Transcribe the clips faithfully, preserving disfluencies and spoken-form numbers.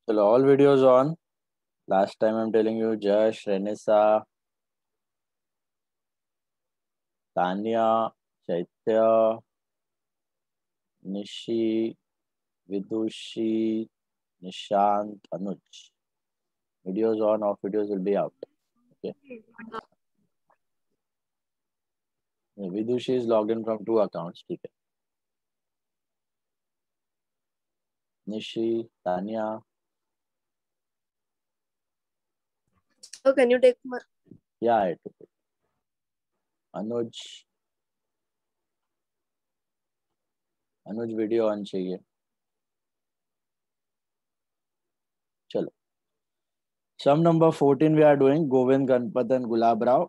So all videos on. Last time I'm telling you, Josh, Renessa, Tanya, Chaitya, Nishi, Vidushi, Nishant, Anuj. Videos on, off videos will be out. Okay. Yeah, Vidushi is logged in from two accounts. Okay. Nishi, Tanya. So can you take my... Yeah, I took it. Anuj. Anuj video on चाहिए. चलो. Sum number fourteen we are doing. Govind, Ganpat and Gulab Rao.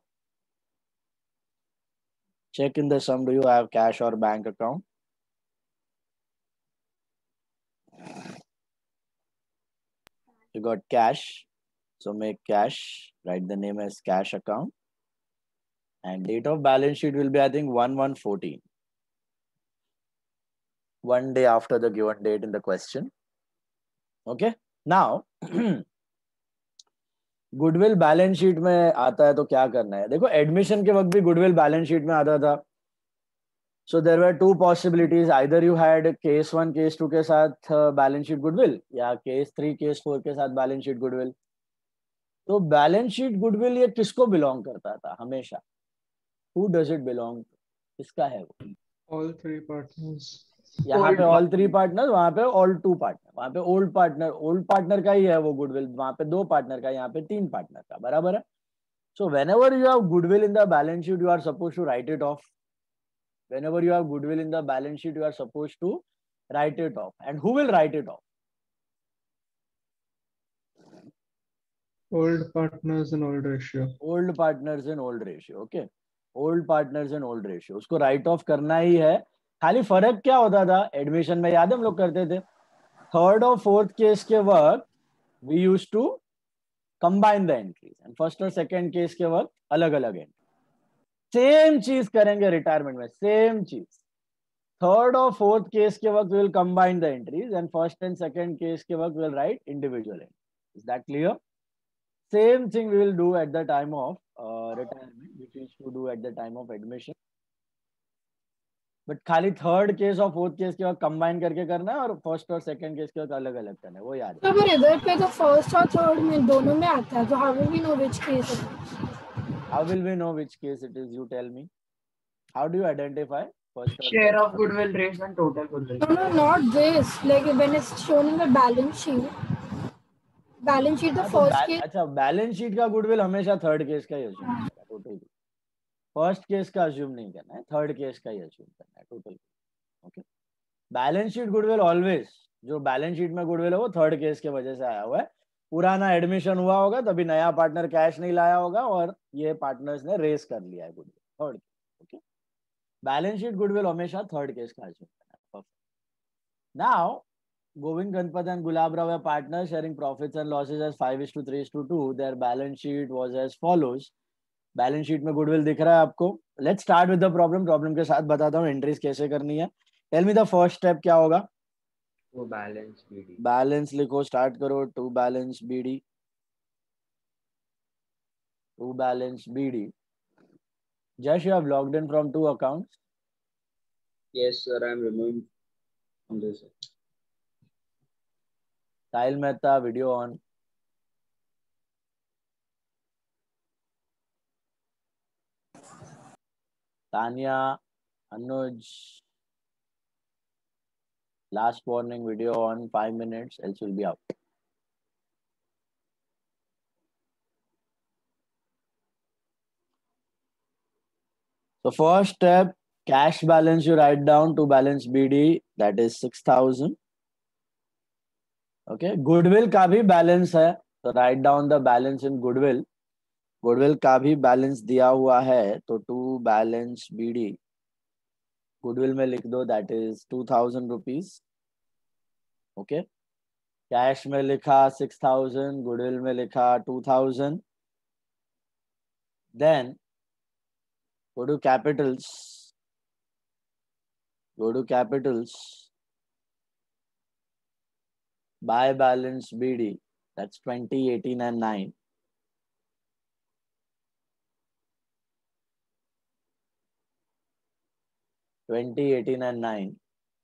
Check in the sum. Do you have cash or bank account? You got cash. So make cash. Write the name as cash account. And date of balance sheet will be, I think, one one fourteen. One day after the given date in the question. Okay. Now, goodwill balance sheet में आता है तो क्या करना है. देखो admission के वक्त भी गुडविल बैलेंस शीट में आता था. So there were two possibilities. Either you had case one case two के साथ बैलेंस शीट गुडविल, या केस थ्री केस फोर के साथ बैलेंस शीट गुडविल. तो बैलेंस शीट गुडविल ये किसको बिलोंग करता था हमेशा? Who does it belong? किसका है वो? All three partners. यहाँ पे ऑल थ्री पार्टनर, वहां पे ऑल टू पार्टनर. वहां पे ओल्ड पार्टनर ओल्ड पार्टनर का ही है वो गुडविल. वहां पे दो पार्टनर का, यहाँ पे तीन पार्टनर का. बराबर है. So whenever you have goodwill in the balance sheet, you are supposed to write it off. Whenever you have goodwill in the balance sheet, you are supposed to write it off. And who will write it off? Old partners in old ratio. Old partners in old ratio. Okay. Old partners in old ratio. उसको write off करना ही है. खाली फर्क क्या होता था admission में, याद हम लोग करते थे, थर्ड और फोर्थ केस के वक्त we used to combine the entries, and first और सेकंड केस के वक्त अलग अलग एंट्री. सेम चीज करेंगे रिटायरमेंट में. सेम चीज. थर्ड और फोर्थ केस के वक्त will combine the entries, and first and second case के वक्त will write individual entries. Is that clear? Same thing we will do at the time of retirement, which is to do at the time of admission. But खाली third case और fourth case के वक्त combine करके करना है, और first और second case के वक्त अलग अलग करना है. वो याद है. पर इधर पे तो फर्स्ट और थर्ड में दोनों में आता है, तो how will we know which case it is? How will we know which case it is? You tell me. How do you identify first or share of goodwill raised and total goodwill? No, no, not this. Like when it's shown in the balance sheet. Balance sheet the first case. अच्छा, balance sheet का goodwill हमेशा third case का ही assume करना है total. First case का assume नहीं करना है, थर्ड केस का ही अज्यूम करना है total. Okay. Balance sheet goodwill always, जो बैलेंस शीट में गुडविल है वो थर्ड केस के वजह से आया हुआ है. पुराना एडमिशन हुआ होगा तभी नया पार्टनर कैश नहीं लाया होगा, और ये पार्टनर्स ने रेस कर लिया है goodwill third. Okay. Balance sheet goodwill हमेशा थर्ड केस का अज्यूम करना है. Perfect. Now Govind, Ganpat and Gulab Rao were partners sharing profits and losses as five is to three is to two. Their balance sheet was as follows. Balance sheet में goodwill दिख रहा है आपको. Let's start with the problem. Problem के साथ बताता हूँ entries कैसे करनी है. Tell me the first step क्या होगा? To balance B D. Balance लिखो, start करो. To balance B D. To balance B D. Josh, you have logged in from two accounts. Yes, sir. I am removing from this. Sahil Mehta, video on. Tanya, Anuj. Last warning video on, five minutes, else will be out. So first step, cash balance you write down to balance B D, that is six thousand. Okay, goodwill का भी balance है, तो write down the balance in goodwill. Goodwill का भी balance दिया हुआ है, तो to balance B D, goodwill में लिख दो, that is two thousand rupees. Okay, cash में लिखा six thousand, goodwill में लिखा two thousand. Then go to capitals. Go to capitals. Buy balance B D, that's twenty, eighteen and nine. twenty, eighteen and nine.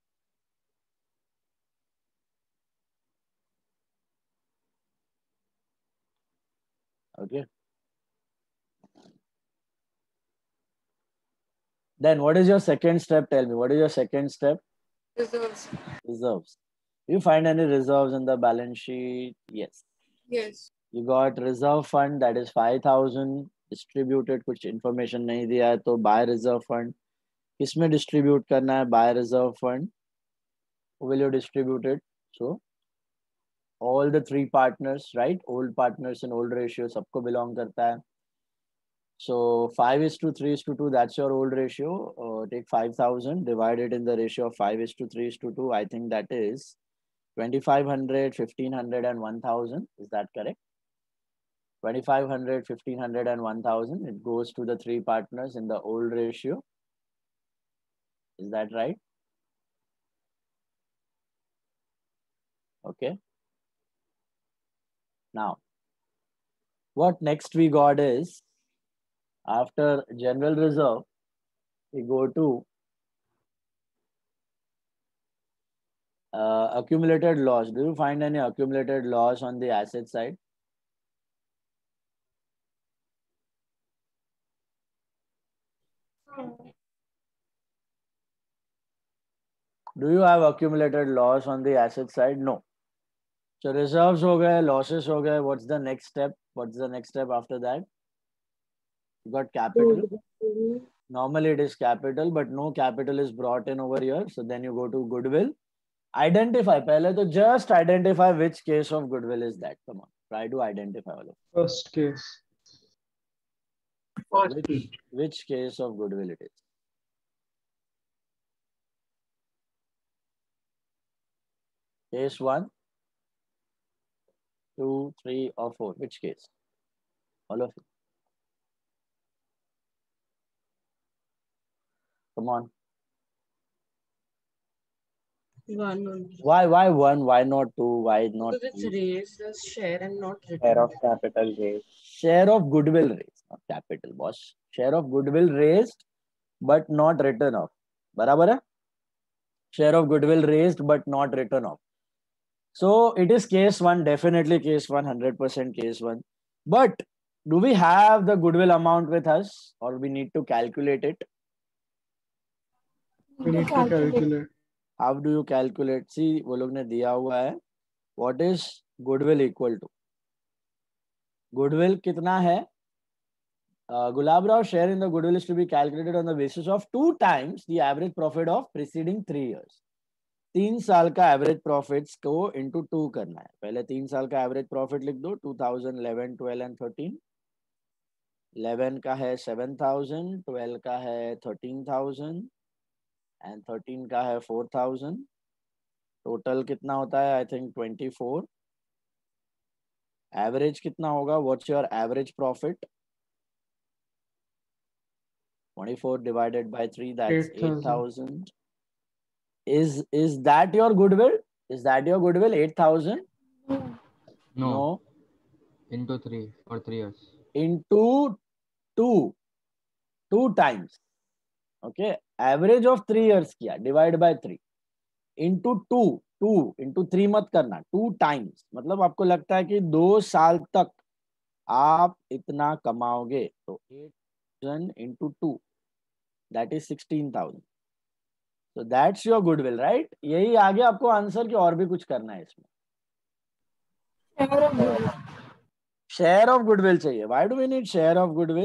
Okay. Then what is your second step? Tell me, what is your second step? Reserves. Reserves. You find any reserves in the balance sheet? Yes. Yes. You got reserve fund, that is five thousand distributed. कुछ information नहीं दिया है तो buy reserve fund. किसमें distribute करना है? Buy reserve fund. Who will you distribute it? So all the three partners, right? Old partners and old ratio सबको belong करता है. So five is to three is to two, that's your old ratio. Uh, take five thousand, divide it in the ratio of five is to three is to two. I think that is twenty-five hundred, fifteen hundred and one thousand. Is that correct? twenty-five hundred, fifteen hundred and one thousand. It goes to the three partners in the old ratio. Is that right? Okay. Now, what next we got is, after general reserve, we go to uh, accumulated loss. Do you find any accumulated loss on the asset side? Do you have accumulated loss on the asset side? No. So reserves ho gaye, losses ho gaye. What's the next step? What's the next step after that? You got capital. Normally it is capital, but no capital is brought in over here. So then you go to goodwill. Identify. Pehle to just identify which case of goodwill is that. Come on. Try to identify all of it. First case. Which, which case of goodwill it is? Case one, two, three, or four. Which case? All of it. Come on. One only. Why? Why one? Why not two? Why not Because it's three? raised as share and not Share written. of capital raised. Share of goodwill raised, not capital, boss. Share of goodwill raised, but not written off. Barabar hai? Share of goodwill raised, but not written off. So it is case one, definitely case one, one hundred percent case one. But do we have the goodwill amount with us, or we need to calculate it? We need to calculate. How do you calculate? See, वो लोग ने दिया हुआ है. What is goodwill equal to? Goodwill कितना है? Uh, Gulab Rao share in the goodwill is to be calculated on the basis of two times the average profit of preceding three years. तीन साल का average profits को into two करना है. पहले तीन साल का average profit लिख दो. two thousand eleven, twelve and thirteen. eleven का है seven thousand, twelve का है thirteen thousand and thirteen का है four thousand. Total कितना होता है? I think twenty-four. Average कितना होगा? What's your average profit? twenty-four divided by three, that's eight thousand. Is is that your goodwill? Is that your goodwill? eight thousand? No. No. Into three for three years. Into two. Two times. Okay. Average of three years किया. Divide by three. Into two. Two. Into three मत करना. Two times. मतलब आपको लगता है कि दो साल तक आप इतना कमाओगे. तो eight thousand into two. That is sixteen thousand. So that's your goodwill, right? यही आगे आपको आंसर की और भी कुछ करना है इसमें. Share of goodwill. Share of goodwill चाहिए. Why do we need share of goodwill?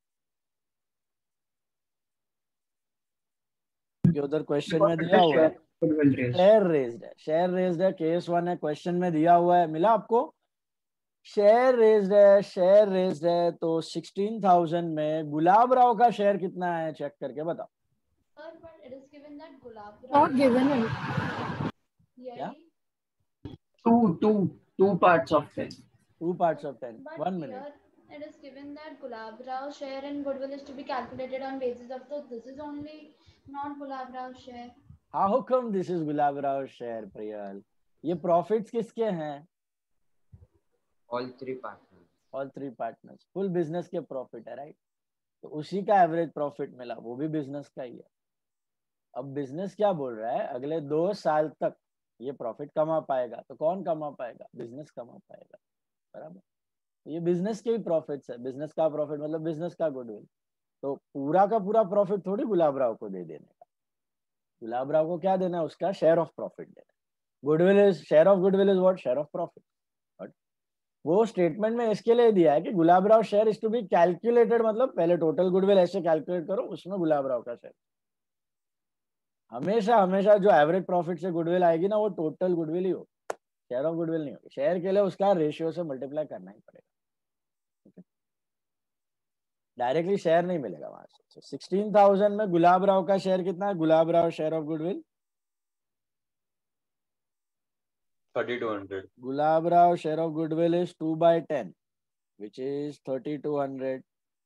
क्योंकि उधर क्वेश्चन में दिया हुआ है. Share raised है. Share raised है. Case one है. Question में दिया हुआ है. मिला आपको? Share raised है. Share raised है. तो sixteen thousand में गुलाब राव का शेयर कितना है? चेक करके बताओ. Sir, but it is given that Gulab Rao. Not given it. Yeah. Two, two, two parts of ten. Two parts of ten. But One minute. here it is given that Gulab Rao share and goodwill is to be calculated on basis of the. This is only not Gulab Rao share. How come this is Gulab Rao's share, Priyal? ये profits किसके हैं? All three partners. All three partners, full business के profit है, right? तो उसी का average profit मिला, वो भी बिजनेस का ही है। अब बिजनेस क्या बोल रहा है, अगले दो साल तक ये प्रॉफिट कमा पाएगा, तो कौन कमा पाएगा? बिजनेस कमा पाएगा, बराबर? ये बिजनेस के ही प्रॉफिट्स है, बिजनेस का प्रॉफिट मतलब बिजनेस का गुडविल। तो पूरा का पूरा प्रॉफिट थोड़ी गुलाब राव को दे देने का, गुलाब राव को क्या देना है? उसका शेयर ऑफ प्रॉफिट देना। Goodwill is share of goodwill is what? Share of profit. वो स्टेटमेंट में इसके लिए दिया है कि Gulab Rao share is to be calculated, मतलब पहले टोटल गुडविल ऐसे कैलकुलेट करो, उसमें गुलाब राव का शेयर। हमेशा हमेशा जो एवरेज प्रॉफिट से गुडविल आएगी ना, वो टोटल गुडविल ही हो, शेयर ऑफ गुडविल नहीं होगी। शेयर के लिए उसका रेशियो से मल्टीप्लाई करना ही पड़ेगा, डायरेक्टली शेयर नहीं मिलेगा वहां से। सिक्सटीन थाउजेंड में गुलाब राव का शेयर कितना है? Gulab Rao share of goodwill thirty two hundred. Gulab Rao share of goodwill is two by ten which is thirty two hundred.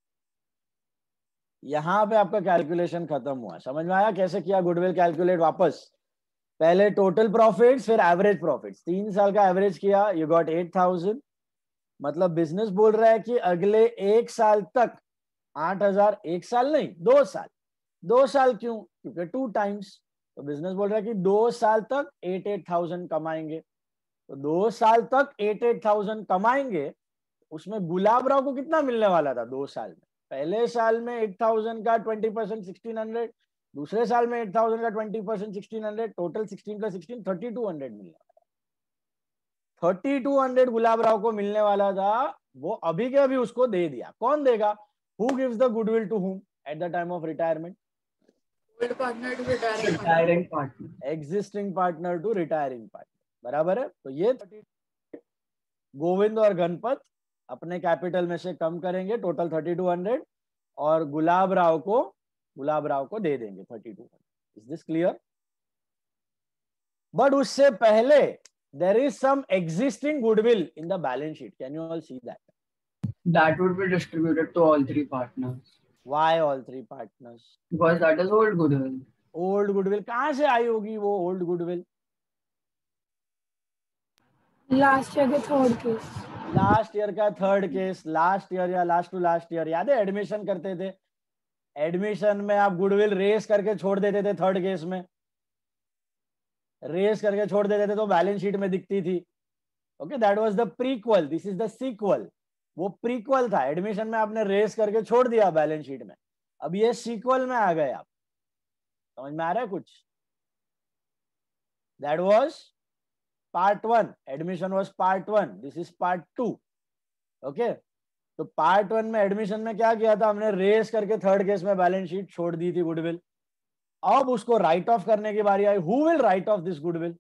यहाँ पे आपका कैलकुलेशन खत्म हुआ। समझ में आया कैसे किया गुडविल कैलकुलेट? वापस पहले टोटल प्रॉफिट्स, फिर एवरेज प्रॉफिट्स। तीन साल का एवरेज किया, यू गॉट एट थाउजेंड। मतलब बिजनेस बोल रहा है कि अगले एक साल तक आठ हजार, एक साल नहीं दो साल। दो साल क्यों? क्योंकि टू टाइम्स। तो बिजनेस बोल रहा है कि दो साल तक एट एट थाउजेंड कमाएंगे। तो दो साल तक एट एट थाउजेंड कमाएंगे, उसमें गुलाब राव को कितना मिलने वाला था दो साल में? पहले साल में एट थाउजेंड का ट्वेंटी परसेंट सिक्सटीन हंड्रेड, दूसरे साल में एट थाउजेंड का twenty percent sixteen hundred, total sixteen का सिक्सटीन थर्टी टू हंड्रेड मिलने वाला। Thirty two hundred Gulab Rao को मिलने वाला था, वो अभी के अभी उसको दे दिया। कौन देगा? Who gives the goodwill to whom at the time of retirement? Old partner to retiring partner. Retiring partner. Existing partner to retiring partner, बराबर है? तो ये गोविंद और गणपत अपने कैपिटल में से कम करेंगे टोटल थर्टी टू हंड्रेड, और गुलाब राव को गुलाब राव को दे देंगे thirty two hundred. Is this clear? But उससे पहले there is some existing goodwill in the balance sheet. Can you all see that? That would be distributed to all three partners. Why all three partners? Because that is old goodwill. Old goodwill कहां से आई होगी वो old goodwill? Last year के third case. Last year का third case, last year या last to last year, याद है एडमिशन करते थे? एडमिशन में आप गुडविल रेस करके छोड़ देते थे, थर्ड केस में रेस करके छोड़ देते थे तो बैलेंस शीट में दिखती थी। Okay, that was the prequel, this is the sequel. वो प्रीक्वल था, एडमिशन में आपने रेस करके छोड़ दिया बैलेंस शीट में, अब ये सीक्वल में आ गए आप। समझ में आ रहा है कुछ? That was part one, admission was part one, this is part two. Okay, तो पार्ट वन में एडमिशन में क्या किया था हमने? रेस करके थर्ड केस में बैलेंस शीट छोड़ दी थी गुडविल। अब उसको राइट ऑफ करने की बारी आई। Who will write off this goodwill?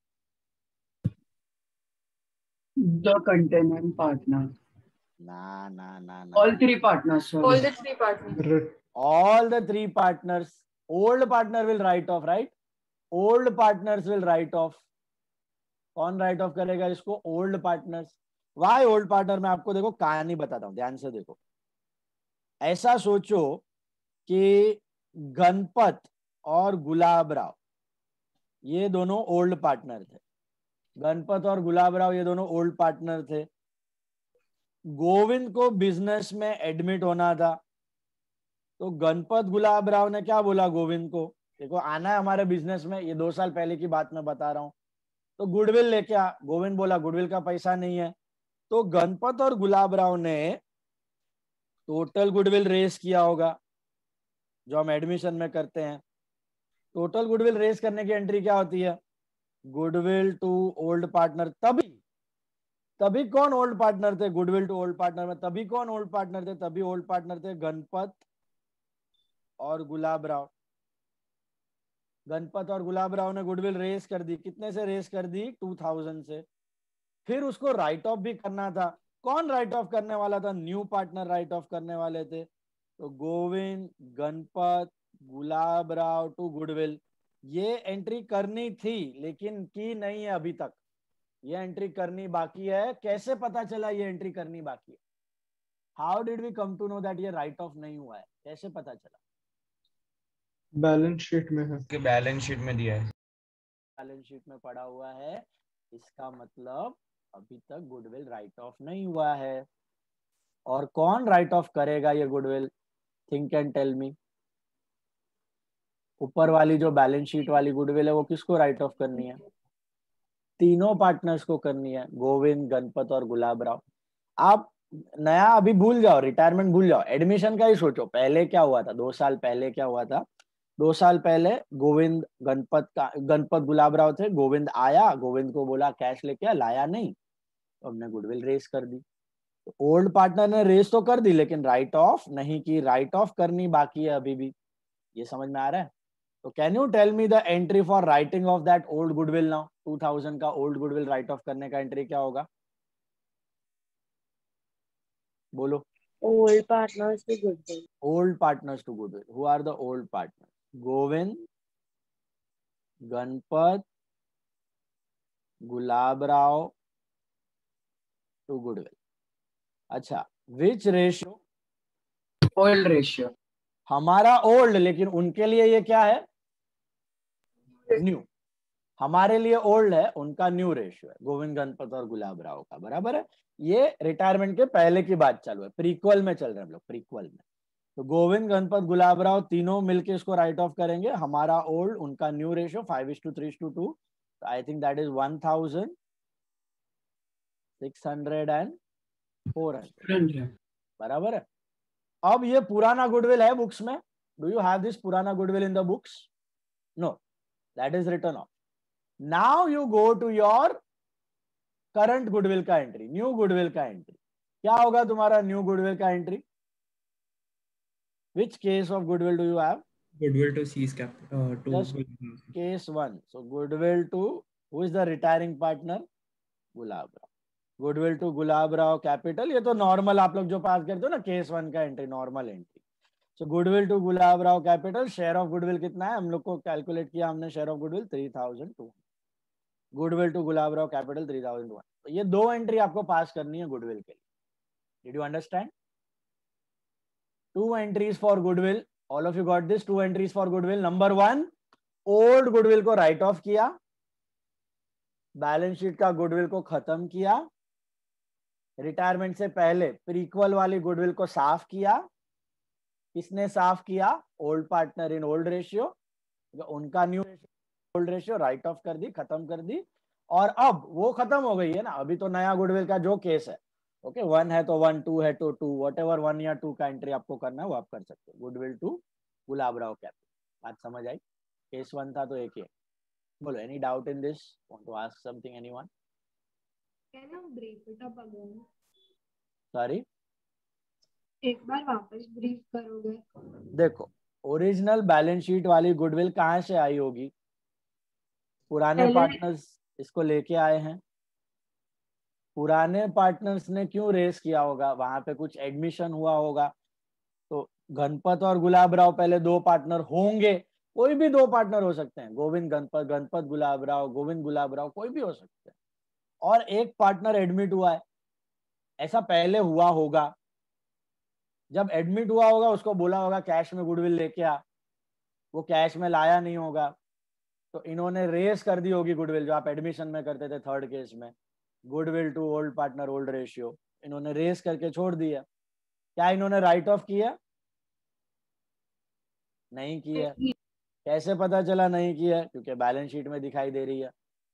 The containing partner. ना ना ना ना, All three partners. Sorry. All the three partners. all the three partners. Old partner will write off, right? Old partners will write off. कौन write off करेगा इसको? Old partners. Why old partner? मैं आपको देखो कहानी बताता हूं, ध्यान से देखो। ऐसा सोचो कि गणपत और गुलाब राव ये दोनों ओल्ड पार्टनर थे। गणपत और गुलाब राव ये दोनों ओल्ड पार्टनर थे। गोविंद को बिजनेस में एडमिट होना था, तो गणपत गुलाब राव ने क्या बोला गोविंद को? देखो आना है हमारे बिजनेस में, ये दो साल पहले की बात मैं बता रहा हूं। तो गुडविल लेके आ। गोविंद बोला गुडविल का पैसा नहीं है। तो गणपत और गुलाब राव ने टोटल गुडविल रेस किया होगा, जो हम एडमिशन में करते हैं। टोटल गुडविल रेस करने की एंट्री क्या होती है? Goodwill to old partner. तभी तभी कौन ओल्ड पार्टनर थे गुडविल टू ओल्ड पार्टनर में? तभी कौन ओल्ड पार्टनर थे? तभी ओल्ड पार्टनर थे गणपत और गुलाब राव। गणपत और गुलाब राव ने गुडविल रेस कर दी। कितने से रेस कर दी? टू थाउजेंड से। फिर उसको राइट ऑफ भी करना था। कौन राइट ऑफ करने वाला था? न्यू पार्टनर राइट ऑफ करने वाले थे। तो गोविंद, गणपत, गुलाब राव टू गुडविल, ये एंट्री करनी थी लेकिन की नहीं है अभी तक। ये एंट्री करनी बाकी है। कैसे पता चला ये एंट्री करनी बाकी है? How did we come to know that ये राइट ऑफ नहीं हुआ है? कैसे पता चला? बैलेंस शीट में है। के बैलेंस शीट में दिया है। बैलेंस शीट में पड़ा हुआ है। इसका मतलब अभी तक गुडविल राइट ऑफ नहीं हुआ है। और कौन राइट ऑफ करेगा ये goodwill? Think and tell me. ऊपर वाली जो बैलेंस शीट वाली गुडविल है वो किसको राइट ऑफ करनी है? तीनों पार्टनर्स को करनी है, गोविंद, गणपत और गुलाब राव। आप नया अभी भूल जाओ, रिटायरमेंट भूल जाओ, एडमिशन का ही सोचो। पहले क्या हुआ था, दो साल पहले क्या हुआ था? दो साल पहले गोविंद गणपत का गणपत गुलाब राव थे, गोविंद आया, गोविंद को बोला कैश लेके आ, लाया नहीं, तो हमने गुडविल रेस कर दी। तो ओल्ड पार्टनर ने रेस तो कर दी लेकिन राइट ऑफ नहीं की, राइट ऑफ करनी बाकी है अभी भी। ये समझ में आ रहा है? तो can you tell me the entry for writing off that old goodwill now? Two thousand का ओल्ड गुडविल राइट ऑफ करने का एंट्री क्या होगा? बोलो। Old partners to goodwill. Old partners to goodwill. Who are the old partners? Govind, Ganpat, Gulab Rao to goodwill. अच्छा, which ratio? Old ratio. हमारा old, लेकिन उनके लिए ये क्या है? न्यू। हमारे लिए ओल्ड है, उनका न्यू रेशियो है, गोविंद, गणपत और गुलाब राव का। बराबर है? ये रिटायरमेंट के पहले की बात चालू है, प्रीक्वल में चल रहे हैं हम लोग, प्रीक्वल में। तो गोविंद, गणपत, गुलाब राव तीनों मिलके इसको राइट ऑफ करेंगे। हमारा ओल्ड, उनका new ratio five is to three is to two, I think that is one thousand six hundred and four hundred. बराबर है? अब ये पुराना गुडविल है बुक्स में। डू यू हैव दिस पुराना goodwill in the books? No, that is written off. Now you go to your current goodwill का entry, new goodwill का एंट्री। क्या होगा तुम्हारा न्यू गुडविल का entry? Which case of goodwill do you have? Goodwill to seize cap. Uh, to Just case one. So goodwill to, who is the retiring partner? Gulab Rao. Goodwill to Gulab Rao capital. ये तो normal आप लोग जो पास करते हो ना, case one का entry, normal entry. So goodwill to Gulab Rao capital, share of goodwill कितना है हम लोग को कैलकुलेट किया हमने? Share of goodwill three thousand two. Goodwill to Gulab Rao capital three thousand one. तो ये दो एंट्री आपको पास करनी है गुडविल के लिए। Did you understand? Two entries for goodwill. All of you got this? Two entries for goodwill. Number one, old goodwill को write off किया, बैलेंस शीट का गुडविल को खत्म किया, रिटायरमेंट से पहले प्रीक्वल वाली गुडविल को साफ किया। किसने साफ किया? Old partner in old ratio. उनका new old ratio write off कर दी, खत्म कर दी। और अब वो खत्म हो गई है ना, अभी तो नया गुडविल का जो केस है, ओके, okay, वन है तो वन, टू है तो टू, वट एवर वन या टू का एंट्री आपको करना है वो आप कर सकते हो। Goodwill to Gulab Rao capital. बात समझ आई? केस वन था तो एक ही है। बोलो, any doubt in this? Want to ask something anyone? Can you brief it up again? Sorry, एक बार वापस ब्रीफ करोगे? देखो, ओरिजिनल बैलेंस शीट वाली गुडविल कहाँ से आई होगी? पुराने पार्टनर्स इसको लेके आए हैं। पुराने पार्टनर्स ने क्यों रेस किया होगा? वहां पे कुछ एडमिशन हुआ होगा। तो गणपत और गुलाब राव पहले दो पार्टनर होंगे, कोई भी दो पार्टनर हो सकते हैं, गोविंद गणपत, गणपत गुलाब राव, गोविंद गुलाब राव, कोई भी हो सकते हैं। और एक पार्टनर एडमिट हुआ है, ऐसा पहले हुआ होगा। जब एडमिट हुआ होगा उसको बोला होगा कैश में गुडविल लेके आ, वो कैश में लाया नहीं होगा, तो इन्होंने रेस कर दी होगी गुडविल, जो आप एडमिशन में करते थे थर्ड केस में, goodwill to old partner old ratio, इन्होंने रेस करके छोड़ दिया। क्या इन्होंने राइट ऑफ किया? नहीं किया। कैसे पता चला नहीं किया? क्योंकि बैलेंस शीट में दिखाई दे रही है।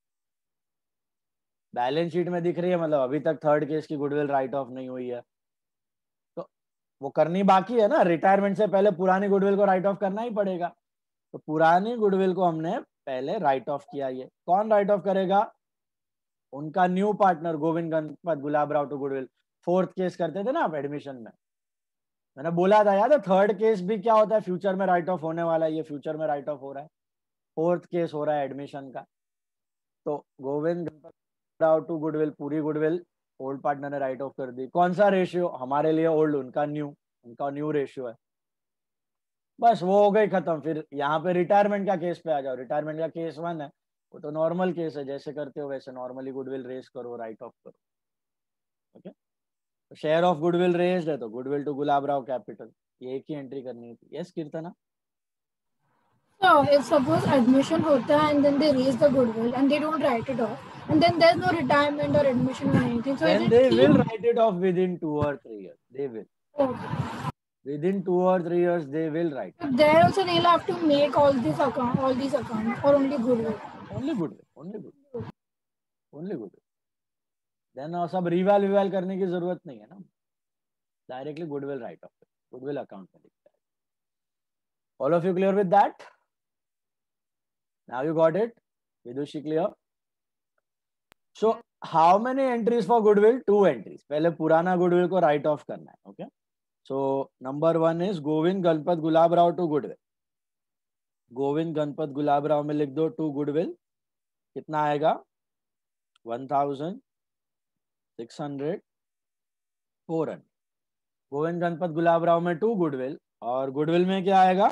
बैलेंस शीट में दिख रही है मतलब अभी तक थर्ड केस की गुडविल राइट ऑफ नहीं हुई है, तो वो करनी बाकी है ना। रिटायरमेंट से पहले पुरानी गुडविल को राइट ऑफ करना ही पड़ेगा। तो पुरानी गुडविल को हमने पहले राइट ऑफ किया। ये कौन राइट ऑफ करेगा? उनका new partner Govind Ganpat Gulab Rao to goodwill. Fourth case करते थे ना आप एडमिशन में, मैंने बोला था याद है, थर्ड केस भी क्या होता है, फ्यूचर में राइट ऑफ होने वाला है। ये फ्यूचर में राइट ऑफ हो रहा है, फोर्थ केस हो रहा है एडमिशन का। तो गोविंद गणपत राव टू गुडविल, पूरी गुडविल ओल्ड पार्टनर ने राइट ऑफ कर दी। कौन सा रेशियो? हमारे लिए ओल्ड, उनका न्यू, उनका न्यू रेशियो है। बस वो हो गई खत्म। फिर यहाँ पे रिटायरमेंट का केस पे आ जाओ। रिटायरमेंट का केस वन है, वो तो नॉर्मल केस है, जैसे करते हो वैसे नॉर्मली गुडविल रेस करो, राइट ऑफ करो। Okay, share of goodwill raised है तो goodwill to Gulab Rao capital, ये एक ही एंट्री करनी थी। Yes Keertana? So if suppose admission होता है and then they raise the goodwill and they don't write it off, And then there's no retirement or admission or anything. So Then is it they keep? will write it off within two or three years. They will. Okay. Within two or three years, they will write. So there also they'll have to make all these account, all these accounts, or only goodwill. Only goodwill. Only goodwill. Only goodwill. Then uh, सब रिवाल विवाल करने की जरूरत नहीं है ना. Directly goodwill write off. Goodwill account में दिखता है. All of you clear with that? Now you got it. Vidushi clear? So how many entries for goodwill? Two entries. पहले पुराना goodwill को write off करना है. Okay. So number one is Govind Ganpat Gulab Rao to goodwill. Govind Ganpat Gulab Rao में लिख दो to goodwill. कितना आएगा? One thousand six hundred four hundred. Govind Ganpat Gulab Rao में टू गुडविल और गुडविल में क्या आएगा?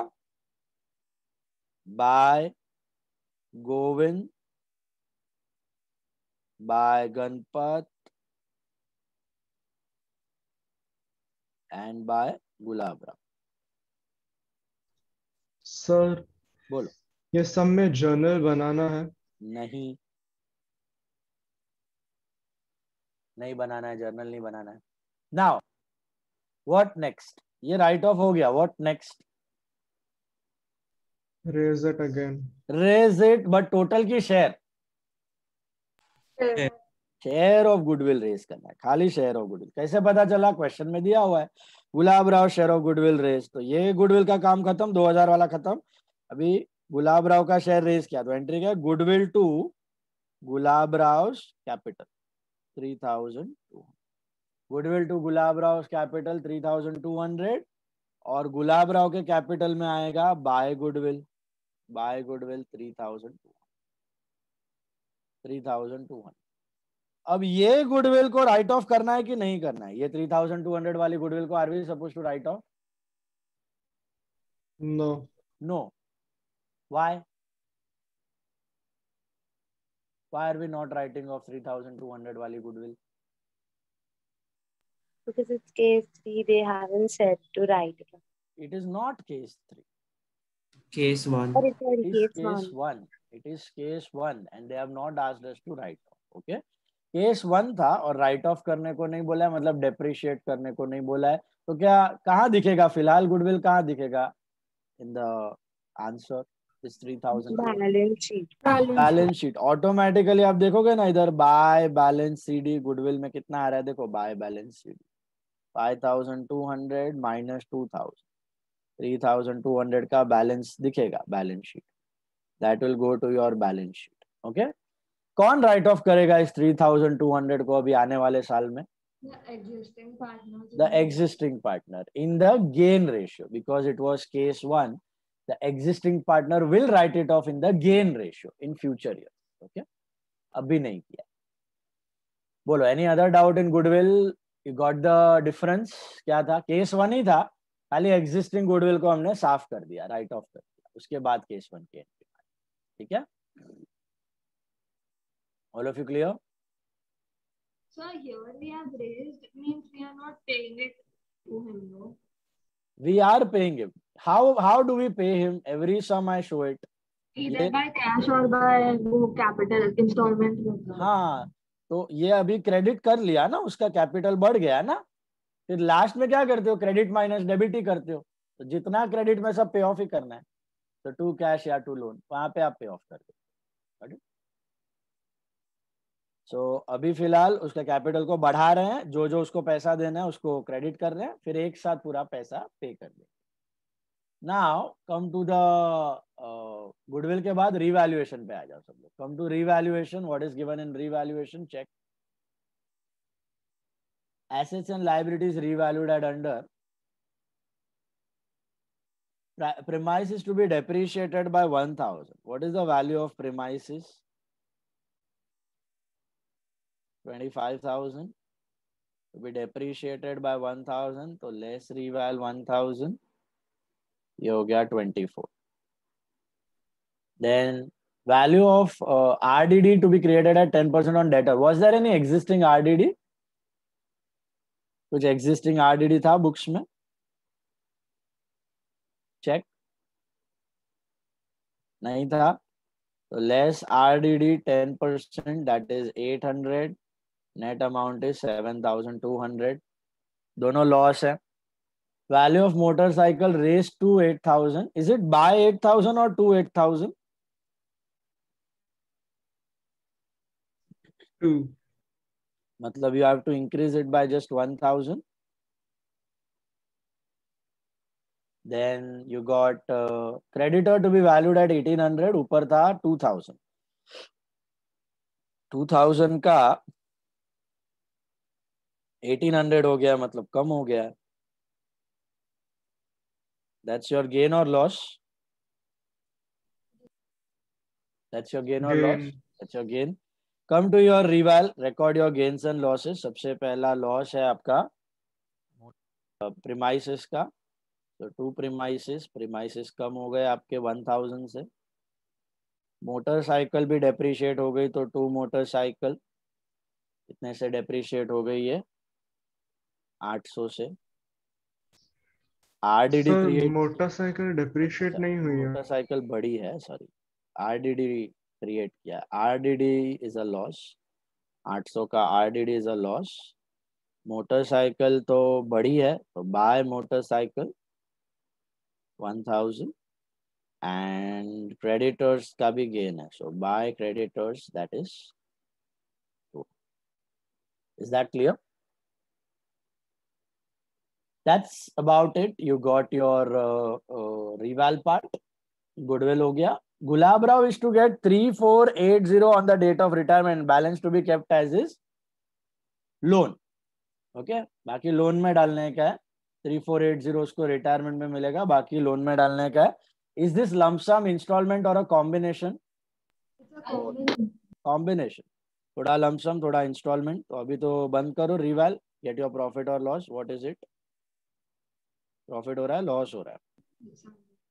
By Govind by Ganpat and by Gulab Rao. Sir बोलो. ये सब में जर्नल बनाना है? नहीं नहीं बनाना है. जर्नल नहीं बनाना है. Now what next? ये राइट ऑफ हो गया. What next? Raise it again. Raise it but total की share. Share of goodwill raise करना है. खाली शेयर ऑफ गुडविल. कैसे पता चला? क्वेश्चन में दिया हुआ है Gulab Rao share of goodwill raise. तो ये गुडविल का काम खत्म. दो हज़ार वाला खत्म. अभी गुलाब राव का शेयर रेज किया तो एंट्री क्या? Goodwill to Gulab Rao capital three thousand two hundred. Goodwill to Gulab Rao capital three thousand two hundred और गुलाब राव के कैपिटल में आएगा by goodwill. By goodwill three thousand two three thousand two hundred. अब ये गुडविल को राइट ऑफ करना है कि नहीं करना है? ये थ्री थाउजेंड टू हंड्रेड वाली गुडविल को are we suppose to write off? No. No. Why? Why are we not writing off three thousand two hundred वाली goodwill? Because it's case three, they haven't said to write it. It is not case three. Case one. Or it's It already is case case one. one. It is case one and they have not asked us to write off. Okay. Case one था और right off करने को नहीं बोला है, मतलब depreciate करने को नहीं बोला है. तो क्या कहाँ दिखेगा फिलहाल गुडविल? कहाँ दिखेगा? In the answer is three thousand. Balance sheet. Balance sheet. Automatically आप देखोगे ना इधर बाय बैलेंस सीडी गुडविल में कितना आ रहा है? देखो by balance CD five thousand two hundred minus two thousand three thousand two hundred का बैलेंस दिखेगा balance sheet. That will go to your balance sheet. Okay. कौन राइट ऑफ करेगा इस थ्री थाउजेंड टू हंड्रेड को अभी आने वाले साल में? The existing partner. The existing partner in the gain ratio, because it was case one. The existing partner will write it off in the gain ratio in future years. Okay. अभी नहीं किया. बोलो. Any other doubt in goodwill? You got the difference? क्या था? Case one ही था. खाली existing goodwill को हमने साफ कर दिया, राइट ऑफ कर दिया. उसके बाद केस वन की एंट्री. ठीक है. All of you clear? So here we have raised means we are not paying it to him, no? We are paying him. How how do we pay him? Every sum I show it. Either ये- by cash or by वो capital installment. हाँ, तो ये अभी credit कर लिया ना, उसका कैपिटल बढ़ गया ना. फिर लास्ट में क्या करते हो? क्रेडिट माइनस डेबिट ही करते हो. तो जितना क्रेडिट में सब पे ऑफ ही करना है. तो टू कैश या टू लोन वहां पे आप पे ऑफ कर दो. सो so, अभी फिलहाल उसका कैपिटल को बढ़ा रहे हैं. जो जो उसको पैसा देना है उसको क्रेडिट कर रहे हैं. फिर एक साथ पूरा पैसा पे कर देंगे. Now come to the goodwill के बाद रीवैल्यूएशन पे आ जाओ सब लोग. Come to revaluation. What is given in revaluation? Check. assets and liabilities revalued at under. Premises to be depreciated by one thousand. What is the value of premises? twenty-five thousand. To be depreciated by one thousand. So less reval one thousand. ये हो गया twenty-four. Then value of uh, R D D to be created at ten percent on debtor. Was there any existing R D D? कुछ existing R D D था books में? Check. नहीं था. So less R D D ten percent, that is eight hundred. Net amount is seven thousand two hundred. दोनों loss है. Value of motorcycle raised to eight thousand. Is it by eight thousand or to eight thousand? Two. मतलब you have to increase it by just one thousand. Then you got uh, creditor to be valued at eighteen hundred. ऊपर था two thousand. two thousand का eighteen hundred हो गया, मतलब कम हो गया. That's your gain or loss? That's your gain or loss? Gain. That's your gain. Come to your reval. Record your gains and losses. सबसे पहला loss है आपका premises का. तो two premises. Premises कम हो गए आपके one thousand से. मोटरसाइकिल भी डेप्रिशिएट हो गई, तो टू मोटरसाइकिल कितने से डेप्रिशिएट हो गई है? आठ सौ से. RDD sir create, motorcycle depreciate नहीं हुई है. मोटरसाइकिल बड़ी है, सॉरी. आरडीडी क्रिएट किया. RDD is a loss. आठ सौ का RDD is a loss. Motorcycle तो बड़ी है, तो by motorcycle one thousand. And creditors का भी gain है, so buy creditors, that is two. Is that clear? That's about it. You got your uh, uh, reval part. Goodwill हो गया. Gulab Rao is to get three four eight zero on the date of retirement. Balance to be kept as is loan. Okay. बाकी loan में डालने का है. three four eight zero उसको retirement में मिलेगा, बाकी लोन में डालने का है. Is this lump sum, installment or a combination? It's a combination. Combination. थोड़ा lump sum, थोड़ा installment. तो अभी तो बंद करो reval. Get your profit or loss. What is it? Profit हो रहा है, loss हो रहा है?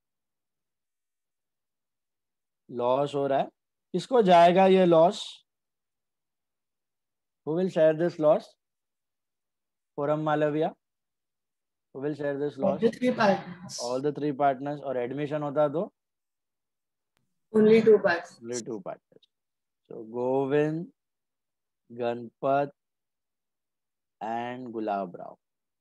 Loss हो रहा है. किसको जाएगा ये loss? Who will share this loss? Forum Malavia. Who will share this loss? All the three partners. All the three partners. और admission होता तो? Only two partners. Only two partners. So Govind, Ganpat, and Gulab Rao.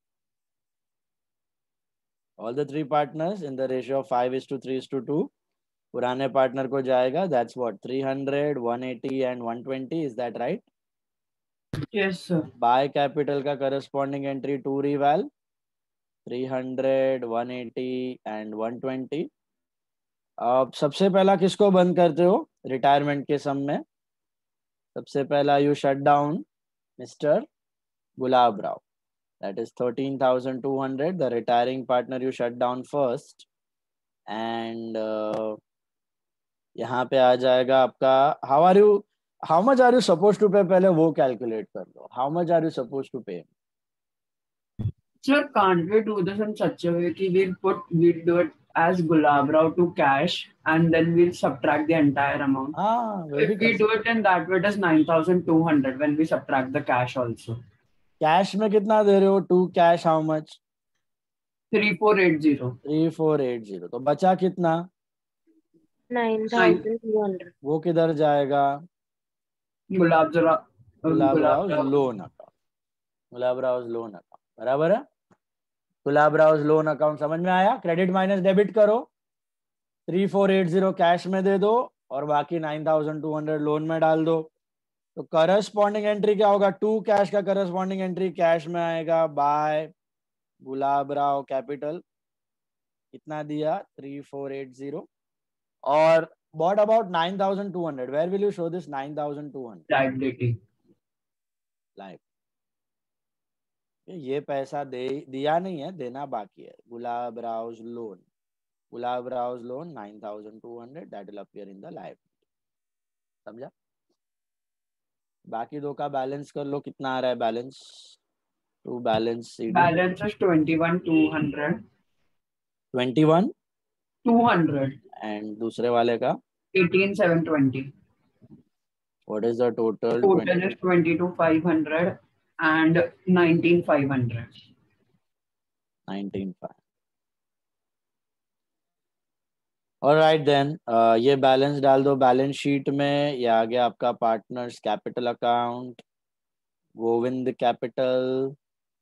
All the three partners in the ratio of five is to three is to two. पुराने partner को जाएगा. That's what? three hundred, one eighty, and one twenty. Is that right? Yes, sir. Buy capital का corresponding entry to reval. three hundred, one eighty and one twenty. अब सबसे पहला किसको बंद करते हो रिटायरमेंट के सम में? सबसे पहला you shut down mister Gulab Rao. That is thirteen thousand two hundred. The retiring partner you shut down first. And uh, यहाँ पे आ जाएगा आपका how are you, how much are you supposed to pay? पहले वो कैलकुलेट कर लो. How much are you supposed to pay? Sir, can't we do this in such a way that we'll put, we'll do it as Gulab Rao to cash and then we'll subtract the entire amount? हाँ, If we do it in that way, it is nine thousand two hundred when we subtract the cash also. Cash में कितना दे रहे हो? To cash how much? three four eight zero. three four eight zero. तो बचा कितना? nine thousand two hundred. वो किधर जाएगा? Gulab Rao. Gulab Rao loan account. Gulab Rao loan account. बराबर है? गुलाब राव लोन अकाउंट समझ में आया? क्रेडिट माइनस डेबिट करो. three four eight zero cash में दे दो और बाकी nine thousand two hundred loan में डाल दो. तो करस्पॉन्डिंग एंट्री क्या होगा? टू कैश का करस्पॉन्डिंग एंट्री कैश में आएगा. बाय गुलाब राव कैपिटल कितना दिया? three four eight zero. और what about nine thousand two hundred? Where will you show this nine thousand two hundred? Liability. Live. ये पैसा दे दिया नहीं है, देना बाकी है. Gulab Rao loan. Gulab Rao loan nine thousand two hundred. That will appear in the liability. समझा? बाकी दो का बैलेंस कर लो. कितना आ रहा है balance? To balance Balance is twenty-one two hundred. twenty-one two hundred. and दूसरे वाले का eighteen seven twenty. what is the total? Total is twenty-two five hundred and nineteen five hundred. nineteen five. Alright then, ये balance डाल दो balance sheet में. ये आ गया आपका partners capital account, Govind capital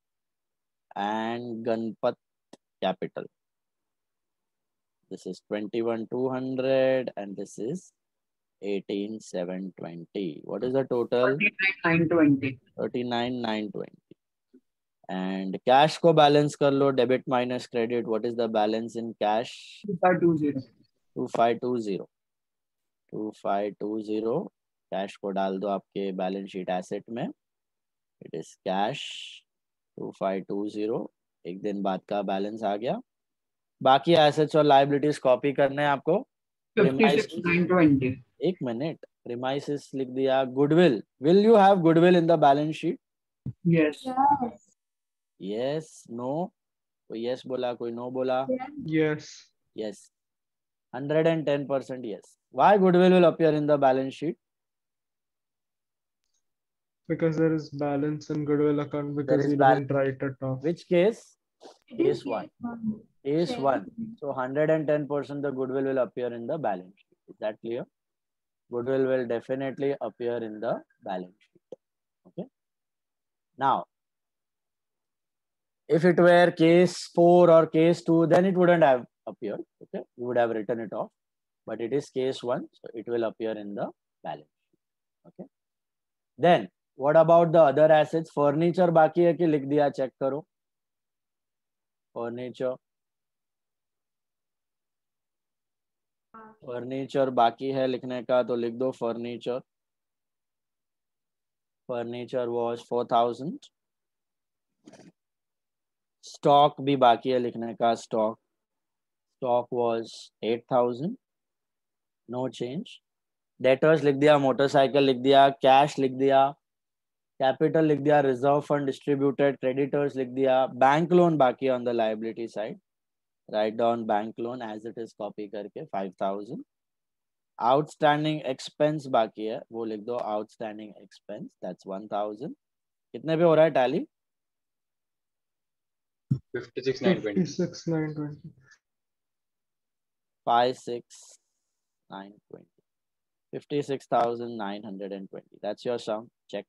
and Ganpat capital. This is twenty-one two hundred and this is eighteen seven twenty. What is the total? thirty-nine nine twenty. thirty-nine nine twenty. And cash को balance कर लो, debit minus credit. What is the balance in cash? two five two zero. two five two zero. two five two zero. Cash को डाल दो आपके balance sheet asset में. It is cash two five two zero. एक दिन बाद का balance आ गया. बाकी एसेट्स और लायबिलिटीज कॉपी करने हैं आपको. fifty-six nine twenty. एक मिनट, प्रीमाइसेस लिख दिया. Goodwill, will you have goodwill in the balance sheet? Yes. Yes, no? कोई यस बोला, कोई नो बोला? Yes. Yes, one hundred ten percent yes. Why goodwill will appear in the balance sheet? Because there is balance in goodwill account There because is you balance. didn't write it off. Which case? It is Case one. one. Case Same. one. So one hundred ten percent the goodwill will appear in the balance sheet. Is that clear? Goodwill will definitely appear in the balance sheet. Okay. Now, if it were case four or case two, then it wouldn't have appeared. Okay, you would have written it off. But it is case one, so it will appear in the balance sheet. Okay. Then, what about the other assets? Furniture बाकी है कि लिख दिया, check करो. Furniture. Furniture बाकी है लिखने का, तो लिख दो furniture. Furniture was four thousand. Stock भी बाकी है लिखने का, stock. Stock was eight thousand. No change. Debtors लिख दिया, मोटरसाइकिल लिख दिया, कैश लिख दिया, कैपिटल लिख दिया, रिजर्व फंड डिस्ट्रीब्यूटेड, क्रेडिटर्स लिख दिया. बैंक लोन बाकी है on the liability side. Write down bank loan as it is, copy करके five thousand. Outstanding expense बाकी है, वो लिख दो outstanding expense, that's one thousand. कितने पे हो रहा है tally? fifty-six nine twenty. fifty-six nine twenty. five six nine twenty. fifty-six thousand nine hundred twenty. That's your sum. Check.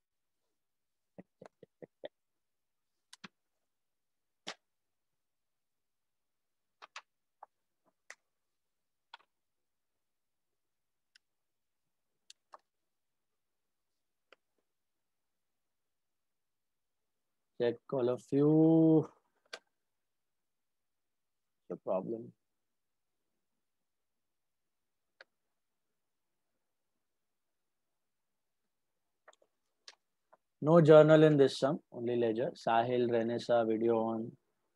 Check all of you. The problem. No journal in this sum, only ledger. Sahil, Renessa, video on.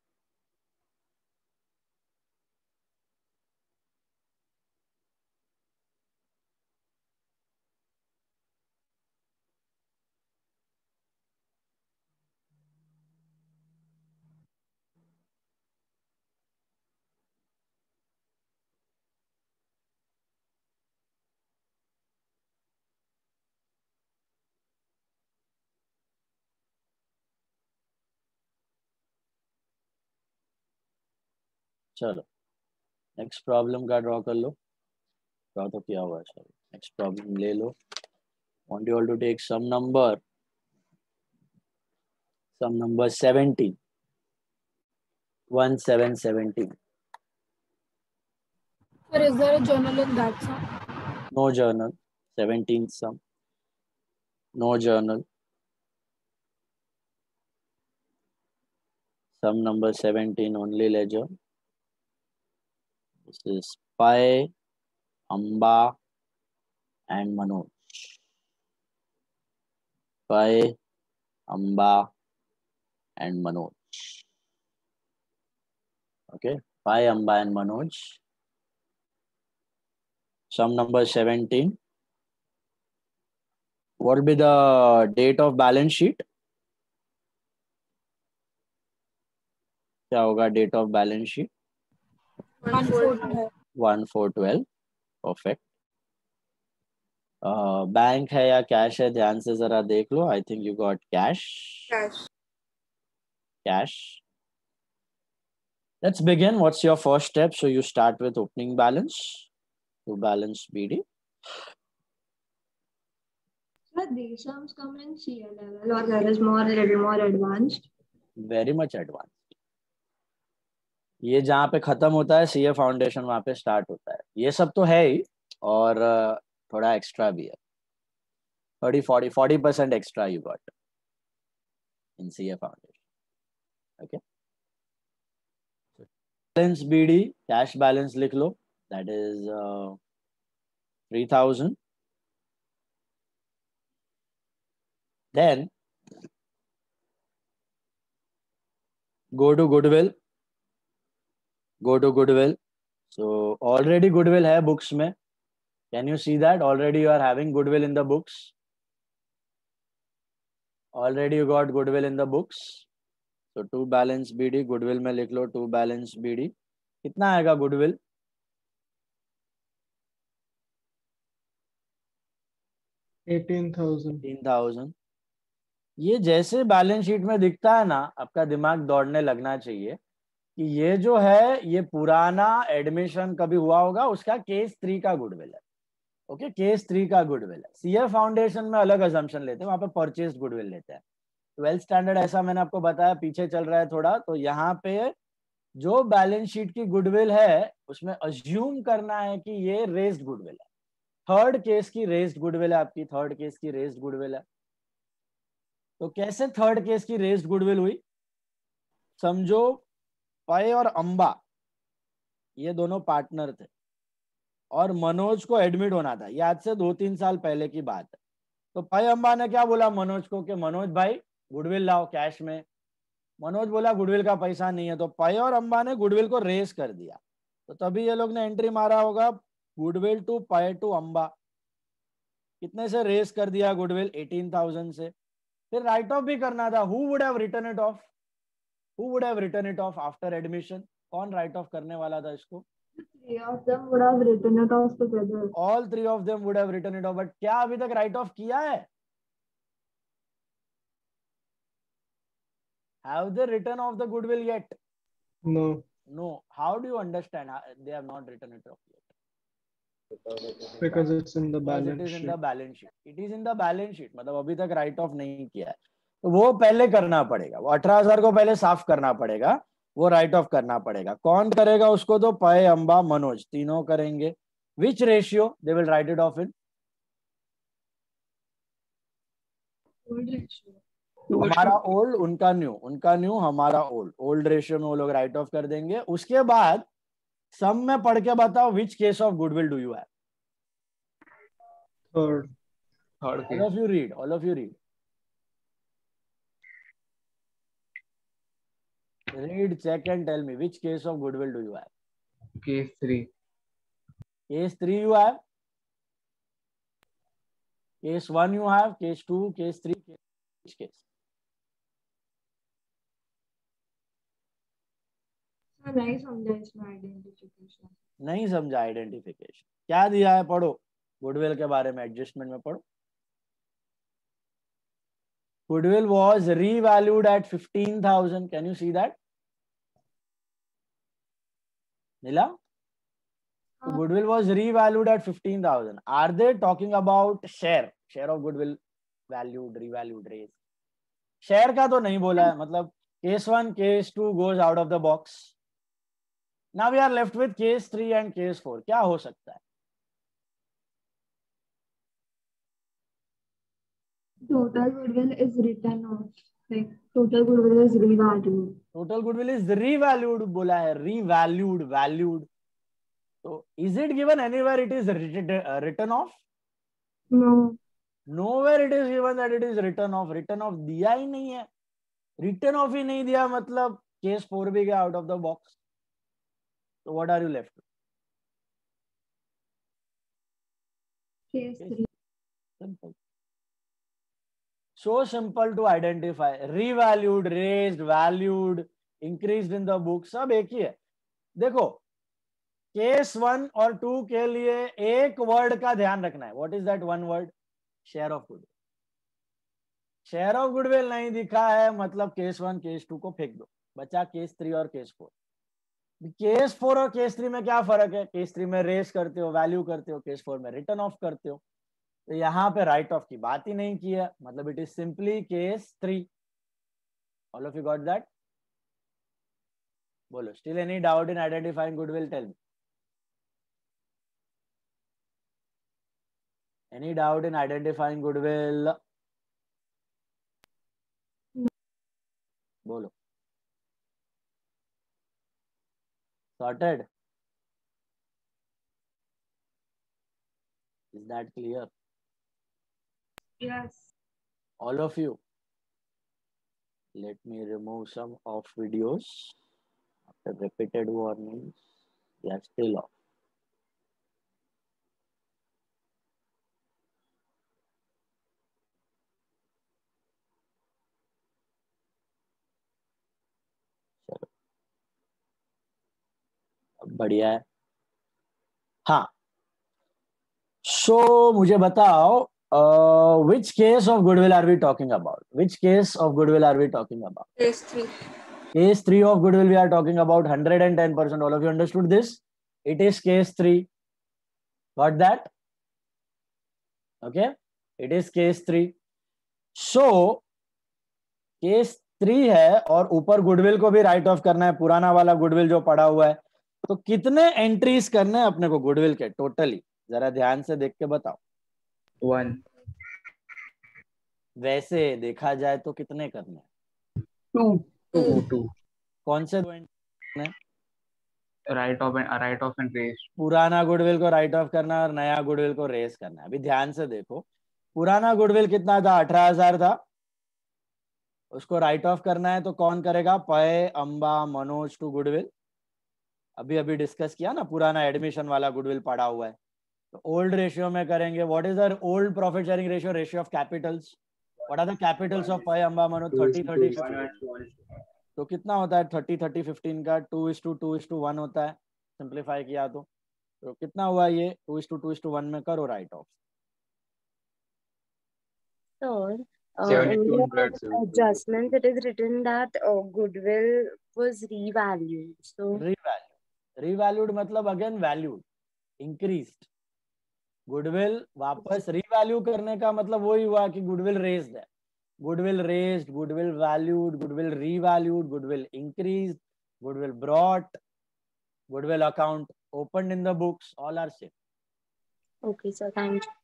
चलो next problem का draw कर लो. Draw तो किया हुआ है, sorry. Next problem ले लो. Want you all to take some number. Some number seventeen. one seven seventeen. Sir, is there a journal in that sum? No journal. seventeenth sum. No journal. Sum number seventeen, only ledger. This is Pai, Amba, and Manoj. Pai, Amba, and Manoj. Okay, Pai, Amba, and Manoj. Sum number seventeen. What will be the date of balance sheet? क्या होगा date of balance sheet? one four twelve. one four twelve. Perfect. Bank है या cash है, ध्यान से जरा देख लो. I think you got cash. Cash. Cash. Let's begin. What's your first step? So you start with opening balance to balance B D. Sir, these sums come in C A level, or there is more, little more advanced? Very much advanced. ये जहाँ पे खत्म होता है सी ए foundation, वहाँ पे start होता है. ये सब तो है ही, और थोड़ा एक्स्ट्रा भी है. thirty, forty, forty percent extra you got in C A foundation. Okay. Balance B D, cash balance लिख लो. That is uh, three thousand. Then go to goodwill. Go to goodwill. So already goodwill है books में. Can you see that? Already you are having goodwill in the books. Already you got goodwill in the books. So to balance B D, goodwill में लिख लो to balance B D. कितना आएगा goodwill? eighteen thousand. eighteen thousand. ये जैसे balance sheet में दिखता है ना, आपका दिमाग दौड़ने लगना चाहिए कि ये जो है ये पुराना एडमिशन कभी हुआ होगा, उसका केस थ्री का गुडविल है. ओके, केस थ्री का गुडविल है. सीए फाउंडेशन में अलग अजम्पशन लेते हैं, वहां पे परचेज गुडविल लेते हैं. ट्वेल्थ स्टैंडर्ड ऐसा मैंने आपको बताया, पीछे चल रहा है थोड़ा, तो यहाँ पे जो बैलेंस शीट की गुडविल है उसमें अज्यूम करना है कि ये रेज्ड गुडविल है. थर्ड केस की रेज्ड गुडविल है आपकी, थर्ड केस की रेज्ड गुडविल है. तो कैसे थर्ड केस की रेज्ड गुडविल हुई? समझो पय और अंबा ये दोनों पार्टनर थे और मनोज को एडमिट होना था. ये आज से दो तीन साल पहले की बात है. तो पय अंबा ने क्या बोला मनोज को कि मनोज भाई गुडविल लाओ कैश में. मनोज बोला गुडविल का पैसा नहीं है. तो पय और अंबा ने गुडविल को रेस कर दिया. तो तभी ये लोग ने एंट्री मारा होगा goodwill to P to Amba. कितने से रेस कर दिया गुडविल? eighteen thousand से. फिर राइट ऑफ भी करना था. Who would have written it off? Who would have written it off after admission? कौन राइट ऑफ करने वाला था इसको? Three of them would have written it off together. All three of them would have written it off. But क्या अभी तक right off किया है? Have they written off the goodwill yet? No. No. How do you understand they have not written it off yet? Because it's in the Because balance it is in sheet. the balance sheet. It is in the balance sheet. मतलब अभी तक right off नहीं किया है, तो वो पहले करना पड़ेगा. वो अठारह हजार को पहले साफ करना पड़ेगा, वो राइट ऑफ करना पड़ेगा. कौन करेगा उसको? तो पय, अंबा, मनोज तीनों करेंगे. Which ratio they will write it off in? Old ratio. हमारा ओल्ड, उनका न्यू, उनका न्यू, हमारा ओल्ड. ओल्ड रेशियो में वो लोग राइट ऑफ कर देंगे. उसके बाद सम में पढ़ के बताओ which case of goodwill do you have? Third. Third All of you read. All of you read. Read, check and tell me which case of goodwill do you have? Case three. Case three you have. Case one you have. Case two, case three. Case, which case? Sir, नहीं समझा इसमें identification. नहीं समझा identification. क्या दिया है पढ़ो. Goodwill के बारे में एडजस्टमेंट में पढ़ो. Goodwill was revalued at fifteen thousand. Can you see that? Nila? So goodwill was revalued at fifteen thousand. Are they talking about share? Share of goodwill valued, revalued, raised. Share का तो नहीं बोला है. मतलब case one, case two goes out of the box. Now we are left with case three and case four. क्या हो सकता है? Total goodwill is written off. Like total goodwill is revalued. Total goodwill is revalued बोला है. Revalued, valued. So is it given anywhere it is written, uh, written off? No. Nowhere it is given that it is written off. Written off दिया ही नहीं है. Written off ही नहीं दिया मतलब case four भी गया out of the box. So what are you left with? Case three. Simple. So simple to identify. Revalued, raised, valued, increased in the book, सब एक ही है. देखो केस वन और टू के लिए एक वर्ड का ध्यान रखना है. What is that one word? Share of goodwill. Share of goodwill नहीं दिखा है मतलब केस वन केस टू को फेंक दो. बचा केस थ्री और केस फोर. केस फोर और केस थ्री में क्या फर्क है? केस थ्री में रेस करते हो, वैल्यू करते हो, केस फोर में रिटर्न ऑफ करते हो। तो यहाँ पे राइट ऑफ की बात ही नहीं की है, मतलब it is simply case three. All of you got that? बोलो, still any doubt in identifying goodwill? Tell me, any doubt in identifying goodwill? बोलो। Sorted? Is that clear? Yes. All of you. Let me remove some off videos. After repeated warnings, they are still off. चलो, अब बढ़िया है। हाँ, so मुझे बताओ, uh, which case of goodwill are we talking about? Which case of goodwill are we talking about? Case three. Case three of goodwill we are talking about, one hundred ten percent. All of you understood this? It is case three. Got that? Okay, it is case three. So case three है और ऊपर goodwill को भी right off करना है, पुराना वाला goodwill जो पड़ा हुआ है। तो कितने एंट्रीज करने हैं अपने को गुडविल के टोटली? जरा ध्यान से देख के बताओ। वन। वैसे देखा जाए तो कितने करने हैं? टू। Two two. कौन से दो entry? Write off write off and raise. पुराना गुडविल को राइट ऑफ करना और नया गुडविल को रेस करना है। अभी ध्यान से देखो, पुराना गुडविल कितना था? अठारह हजार था। उसको राइट ऑफ करना है तो कौन करेगा? पय, अंबा, मनोज टू गुडविल। अभी अभी डिस्कस किया ना, पुराना एडमिशन वाला गुडविल पड़ा हुआ है, तो ओल्ड रेशियो में करेंगे। What is the old profit sharing ratio? Ratio of capitals. What are the capitals of P, Amba, Manoj? Thirty thirty fifteen. तो कितना होता है थर्टी थर्टी फिफ्टीन का? Two is to two is to one होता है, simplify किया तो तो कितना हुआ ये? Two is to two is to one में करो write off. Sir, uh, in the adjustments, it is written that uh, goodwill was revalued. So, revalued, revalued मतलब अगेन वैल्यूड, इंक्रीज्ड। गुडविल वापस रीवैल्यू करने का मतलब वही हुआ कि गुडविल रेज्ड है। Goodwill raised, goodwill valued, goodwill revalued, goodwill increased, goodwill brought, goodwill account opened in the books, all are same. okay, sir, thank you.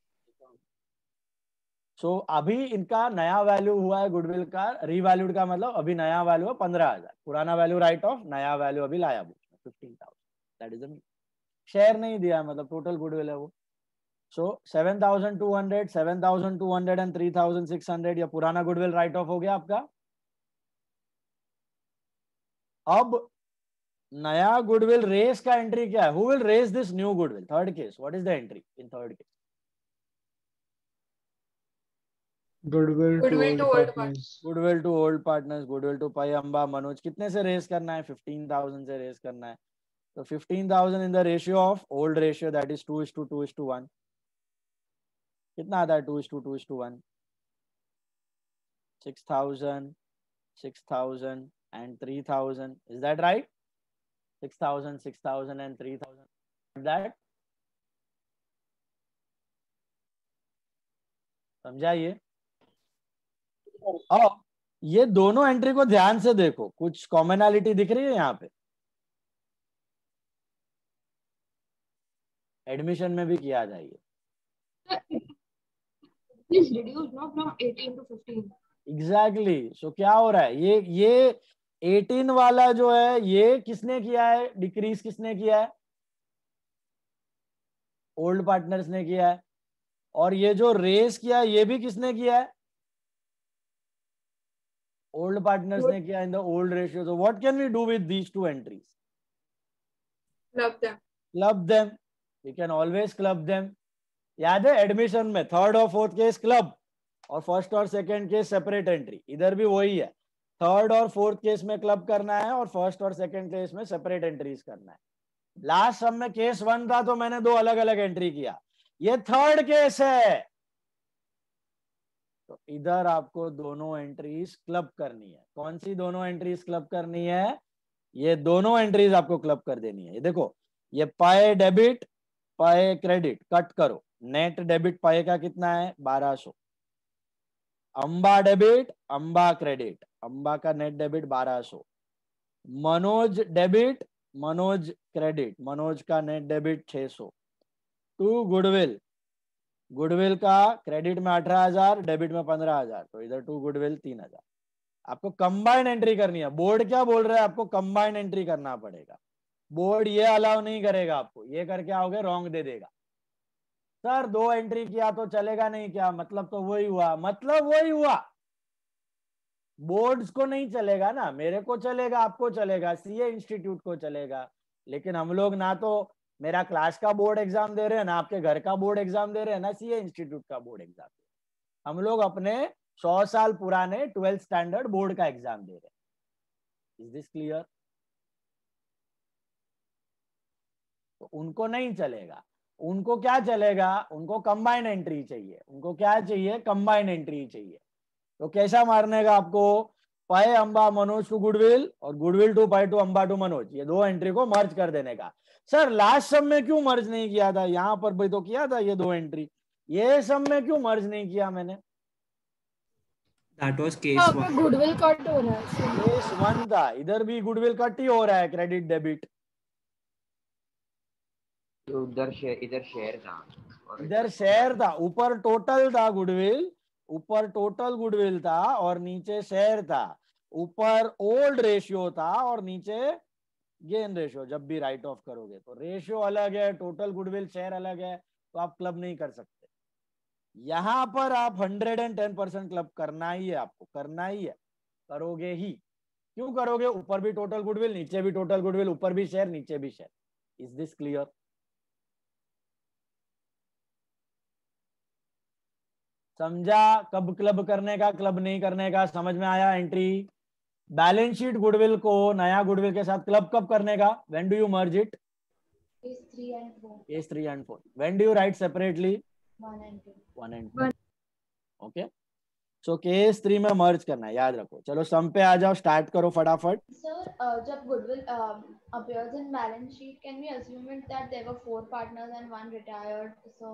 So अभी इनका नया वैल्यू हुआ है गुडविल का, रीवैल्यूड का मतलब अभी नया वैल्यू है पंद्रह हजार, पुराना वैल्यू राइट ऑफ, नया वैल्यू अभी लाया बुक्स में fifteen thousand. That is the share नहीं दिया, मतलब टोटल गुडविल है वो। So seven thousand two hundred, seven thousand two hundred and three thousand six hundred, या पुराना गुडविल राइट ऑफ हो गया आपका। अब नया गुडविल रेस का एंट्री क्या है? Who will raise this new goodwill? Third case, what is the entry in third case? Goodwill to old partners. Goodwill to old partners, goodwill to P, Amba, Manoj. कितने से रेस करना है? फिफ्टीन थाउजेंड से race करना है। तो fifteen thousand in the ratio of old ratio, that is two is to two is to one. कितना आता है two is to two is to one? Six thousand, six thousand and three thousand. Is that right? Six thousand, six thousand and three thousand. That समझाइए। अब ये दोनों entry को ध्यान से देखो, कुछ कॉमनैलिटी दिख रही है यहाँ पे? एडमिशन में भी किया जाइए। Please reduce now from eighteen to fifteen. Exactly. So क्या हो रहा है? ये ये एटीन वाला जो है ये किसने किया है? डिक्रीज किसने किया है? ओल्ड पार्टनर्स ने किया है। और ये जो रेस किया है ये भी किसने किया है? ओल्ड पार्टनर्स ने किया in the old ratio. So what can we do with these two entries? Club them. Club them. We can always club them. याद है एडमिशन में थर्ड और फोर्थ केस क्लब, और फर्स्ट और सेकंड केस सेपरेट एंट्री। इधर भी वही है, थर्ड और फोर्थ केस में क्लब करना है और फर्स्ट और सेकंड केस में सेपरेट एंट्रीज करना है। लास्ट सब में केस वन था तो मैंने दो अलग अलग एंट्री किया, ये थर्ड केस है तो इधर आपको दोनों एंट्रीज क्लब करनी है। कौन सी दोनों एंट्रीज क्लब करनी है? ये दोनों एंट्रीज आपको क्लब कर देनी है। ये देखो, ये P debit P credit cut करो, नेट डेबिट पाए का कितना है बारह सौ, अंबा डेबिट अंबा क्रेडिट, अंबा का नेट डेबिट बारह सौ, मनोज डेबिट मनोज क्रेडिट, मनोज का नेट डेबिट छह सौ, टू गुडविल, गुडविल का क्रेडिट में अठारह हजार डेबिट में पंद्रह हजार, तो इधर टू गुडविल तीन हजार। आपको कंबाइंड एंट्री करनी है। बोर्ड क्या बोल रहा है, आपको कंबाइंड एंट्री करना पड़ेगा। बोर्ड ये अलाउ नहीं करेगा आपको, ये करके आओगे रॉन्ग दे देगा। सर दो एंट्री किया तो चलेगा नहीं क्या, मतलब तो वही हुआ, मतलब वही हुआ। बोर्ड्स को नहीं चलेगा ना, मेरे को चलेगा, आपको चलेगा, सीए इंस्टीट्यूट को चलेगा, लेकिन हम लोग ना तो मेरा क्लास का बोर्ड एग्जाम दे रहे हैं, ना आपके घर का बोर्ड एग्जाम दे रहे हैं, ना सीए इंस्टीट्यूट का बोर्ड एग्जाम दे रहे हैं। हम लोग अपने सौ साल पुराने ट्वेल्थ स्टैंडर्ड बोर्ड का एग्जाम दे रहे हैं। Is this clear? तो उनको नहीं चलेगा। उनको क्या चलेगा, उनको कंबाइंड एंट्री चाहिए। उनको क्या चाहिए, कंबाइंड एंट्री चाहिए। तो कैसा मारने का आपको, P Amba Manoj to goodwill और goodwill to P to Amba to Manoj, ये दो एंट्री को मर्ज कर देने का। सर लास्ट सब में क्यों मर्ज नहीं किया था, यहां पर भी तो किया था ये दो एंट्री, ये सब में क्यों मर्ज नहीं किया मैंने? That was case one. Goodwill cut हो रहा है, केस वन था, इधर भी गुडविल कट ही हो रहा है, क्रेडिट डेबिट। उधर शेयर इधर शेयर था, इधर शेयर था, ऊपर टोटल था गुडविल, ऊपर टोटल गुडविल था और नीचे शेयर था। ऊपर ओल्ड रेशियो था और नीचे गेन रेशियो। जब भी राइट ऑफ करोगे तो रेशियो अलग है, टोटल गुडविल शेयर अलग है, तो आप क्लब नहीं कर सकते। यहां पर आप hundred and ten percent club करना ही है, आपको करना ही है, करोगे ही। क्यों करोगे, ऊपर भी टोटल गुडविल, नीचे भी टोटल गुडविल, ऊपर भी शेयर नीचे भी शेयर। Is this clear? समझा कब क्लब करने का, क्लब नहीं करने का, समझ में आया? एंट्री बैलेंस शीट गुडविल को नया गुडविल के साथ क्लब कब करने का, when do you merge it? Case three and four. Case three and four. When do you write separately? One and two. One and two. Okay, so case three में merge करना है, याद रखो। चलो सम पे आ जाओ, स्टार्ट करो फटाफट। Sir, uh, जब goodwill um, appears in balance sheet, can we assume it that there were four partners and one retired? So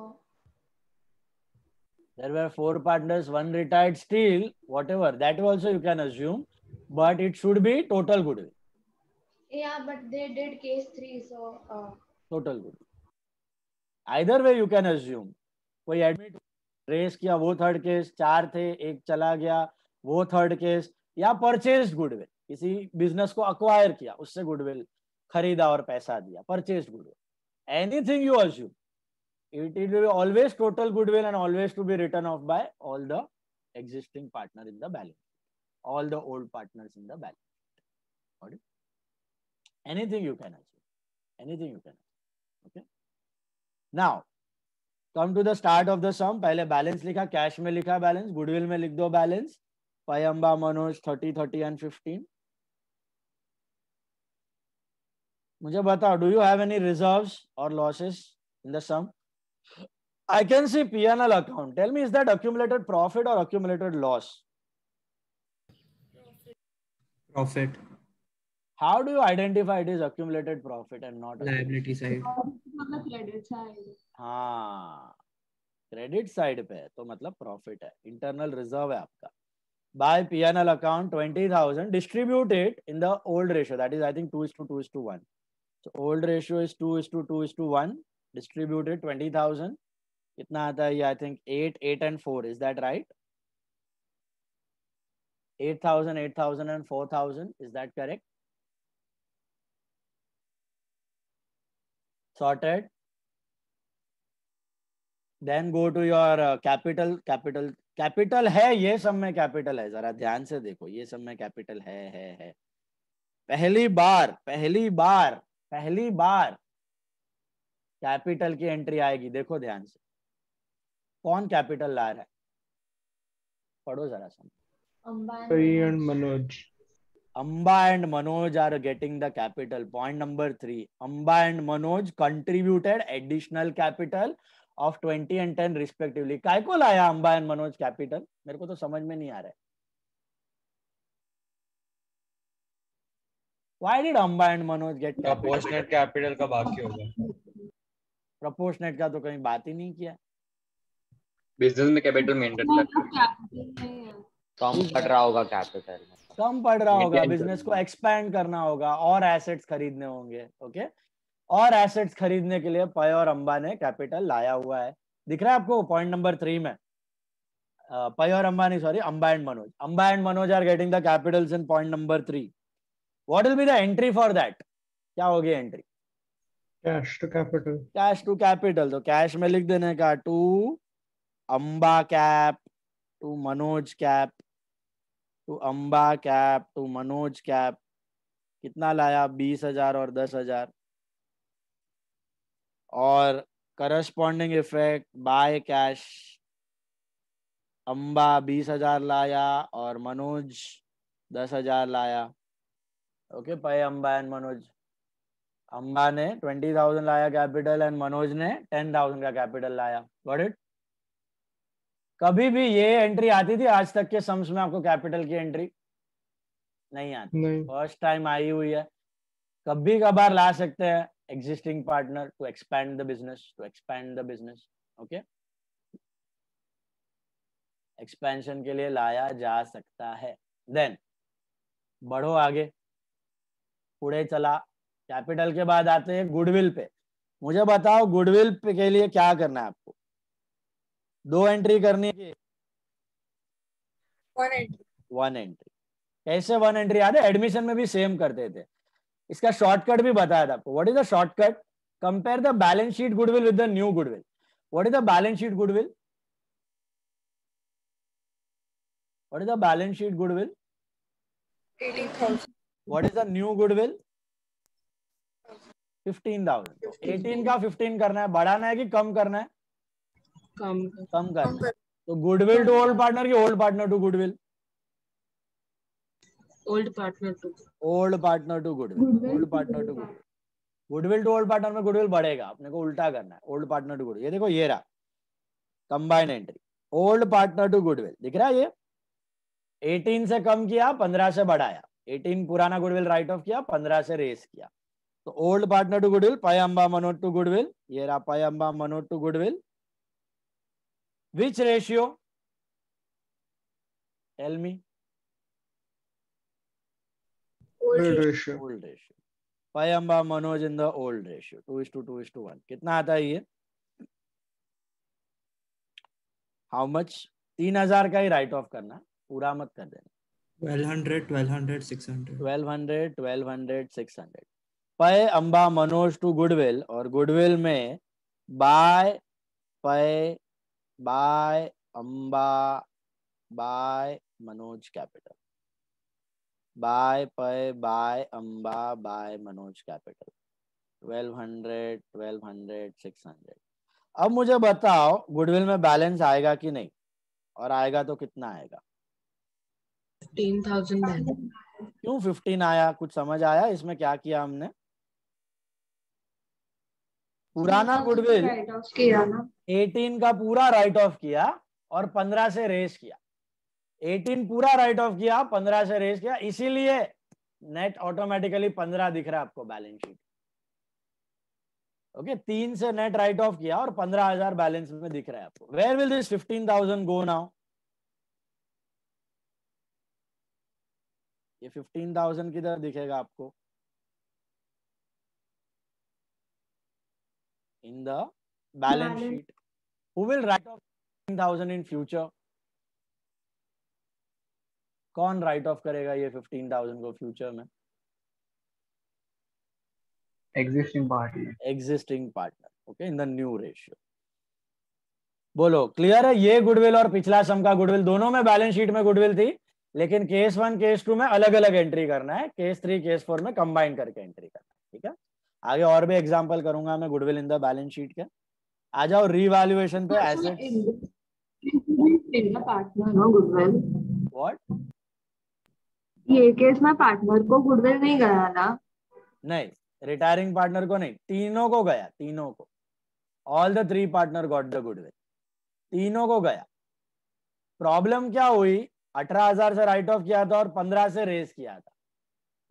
there were four partners, one retired, still whatever, that also you can assume, but it should be total goodwill. yeah, but they did case three, so uh, total goodwill. Either way you can assume. कोई admit raise किया वो third case, चार थे एक चला गया वो third case, या परचेज गुडविल, किसी बिजनेस को अक्वायर किया उससे गुडविल खरीदा और पैसा दिया, purchase goodwill, anything you assume, it it will be always total goodwill and always to be written off by all the existing partner in the balance, all the old partners in the balance. Got it? Anything you can assume, anything you can assume. Okay, now come to the start of the sum. पहले balance लिखा, cash में लिखा balance, goodwill में लिख दो balance, पायम्बा Manoj thirty thirty and fifteen. मुझे बताओ, do you have any reserves और losses in the sum? I can see P and L account. Tell me, is that accumulated profit or accumulated loss? Profit. How do you identify it is accumulated profit and not Liability side. credit side. हाँ, credit side पे है तो मतलब profit है, internal reserve है आपका। By P and L account twenty thousand, distribute it in the old ratio, that is I think two is to two is to one. So old ratio is two is to two is to one, distributed twenty thousand, कितना आता है ये, I think eight, eight and four, is that right? eight thousand, eight thousand and four thousand, is that correct? Sorted. Then go to your uh, capital, capital, capital है, ये सब में capital है, जरा ध्यान से देखो, ये सब में capital है है है पहली बार पहली बार पहली बार कैपिटल की एंट्री आएगी, देखो ध्यान से, कौन कैपिटल ला रहा है, पढ़ो जरा सा। Pai and Manoj. Amba and Manoj are getting the capital. Point number three. Amba and Manoj contributed additional capital of twenty and ten respectively. काय को लाया Amba and Manoj capital? मेरे को तो समझ में नहीं आ रहा है। Why did Amba and Manoj get capital? Proportionate capital का बाकी होगा. Proportionate का तो कहीं बात ही नहीं किया. बिजनेस में कैपिटल मेंटेन करते हैं. कम पड़ रहा होगा कैपिटल. कम पड़ रहा होगा, बिजनेस को एक्सपैंड करना होगा और एसेट्स खरीदने होंगे. ओके, और एसेट्स खरीदने के लिए पय और अंबा ने कैपिटल लाया हुआ है. दिख रहा है आपको पॉइंट नंबर थ्री में? पय और अंबा नहीं, sorry, Amba and Manoj. Amba and Manoj are getting the capitals in point number three. What will be the entry for that? क्या होगी एंट्री? Cash to capital. Cash to capital. तो कैश में लिख देने का to Amba cap to Manoj cap to Amba cap to Manoj cap. कितना लाया? बीस हजार और दस हजार. और corresponding effect by cash. Amba बीस हजार लाया और मनोज दस हजार लाया. ओके, पय अंबा एंड मनोज. अंबा ने ट्वेंटी थाउजेंड लाया कैपिटल एंड मनोज ने टेन थाउजेंड का कैपिटल लाया. Got it? कभी भी ये एंट्री आती थी आज तक के सम्स में आपको कैपिटल की एंट्री? नहीं आती. फर्स्ट टाइम आई हुई है. कभी कभार ला सकते हैं existing partner to expand the business, to expand the business. Okay, expansion के लिए लाया जा सकता है. Then बढ़ो आगे, पुढे चला. कैपिटल के बाद आते हैं गुडविल पे. मुझे बताओ गुडविल पे के लिए क्या करना है आपको? दो एंट्री करनी है. One entry. One entry. कैसे वन एंट्री? याद है एडमिशन में भी सेम करते थे. इसका शॉर्टकट भी बताया था आपको. What is the shortcut? Compare the balance sheet goodwill with the new goodwill. What is the balance sheet goodwill? What is the balance sheet goodwill? eighteen thousand. What is the new goodwill? fifteen thousand. eighteen का fifteen करना है. बढ़ाना है कि कम करना है? कम कम करना है. तो गुडविल टू ओल्ड पार्टनर की old partner to goodwill? Old partner to old partner to goodwill. Old partner to goodwill. Goodwill to old partner में गुडविल बढ़ेगा. अपने को उल्टा करना है. Old partner to goodwill. ये देखो, ये रहा combine entry. Old partner to goodwill. दिख रहा है? ये अठारह से कम किया, पंद्रह से बढ़ाया. अठारह पुराना गुडविल राइट ऑफ किया, पंद्रह से रेस किया. तो ओल्ड पार्टनर टू गुडविल, पय अंबा मनोज टू गुडविल. ये रहा P Amba Manoj to goodwill. Which ratio? Tell me. Old ratio. Old ratio. P Amba Manoj in the old ratio. Two is to two is to one. कितना आता है ये? How much? तीन हजार का ही राइट ऑफ करना, पूरा मत कर देना. twelve hundred, twelve hundred, six hundred. twelve hundred, twelve hundred, six hundred. P Amba Manoj to goodwill. और गुडविल में by P by Amba by Manoj capital. By P by Amba by Manoj capital. twelve hundred, twelve hundred, six hundred. अब मुझे बताओ goodwill में balance आएगा कि नहीं? और आएगा तो कितना आएगा? fifteen thousand. क्यों fifteen आया? कुछ समझ आया इसमें? क्या किया हमने? पुराना गुडविल अठारह का पूरा राइट ऑफ किया और पंद्रह से रेस किया. अठारह पूरा राइट ऑफ किया, पंद्रह से रेस किया, इसीलिए नेट ऑटोमेटिकली पंद्रह दिख रहा है आपको बैलेंस शीट. ओके, तीन से नेट राइट ऑफ किया और पंद्रह हजार बैलेंस में दिख रहा है आपको. Where will this fifteen thousand go now? ये फिफ्टीन थाउजेंड किधर दिखेगा आपको? In the balance sheet. Who will write off fifteen thousand in future? कौन राइट ऑफ करेगा ये fifteen thousand को फ्यूचर में? existing partner. Existing partner. Okay, in the new ratio. बोलो क्लियर है? ये गुडविल और पिछला सम का गुडविल दोनों में बैलेंस शीट में गुडविल थी, लेकिन केस वन केस टू में अलग अलग एंट्री करना है. केस थ्री केस फोर में कंबाइन करके एंट्री करना है. ठीक है, आगे और भी एग्जांपल करूंगा मैं goodwill in the balance sheet के. आ जाओ रीवैल्यूएशन पे. एसेट्स पार्टनर हो गुडविल. व्हाट? ये केस में पार्टनर को गुडविल नहीं गया ना? नहीं, रिटायरिंग पार्टनर को नहीं, तीनों को गया. तीनों को. All the three partner got the goodwill. तीनों को गया. प्रॉब्लम क्या हुई? अठारह हजार से राइट ऑफ किया था और पंद्रह से रेस किया था.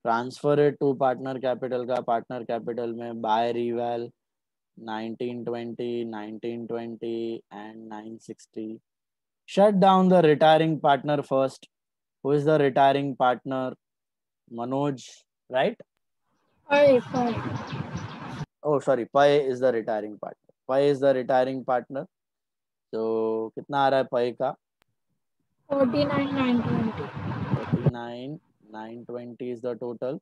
Transfer it to partner capital का पार्टनर कैपिटल में by reval nineteen twenty, nineteen twenty and nine sixty. Shut down the retiring partner first. Who is the retiring partner? Manoj, right? Pi, pi. Oh, sorry. Pi is the retiring partner. Pi is the retiring partner. So, कितना आ रहा है pi का? forty-nine nine twenty. forty-nine nine twenty is the total.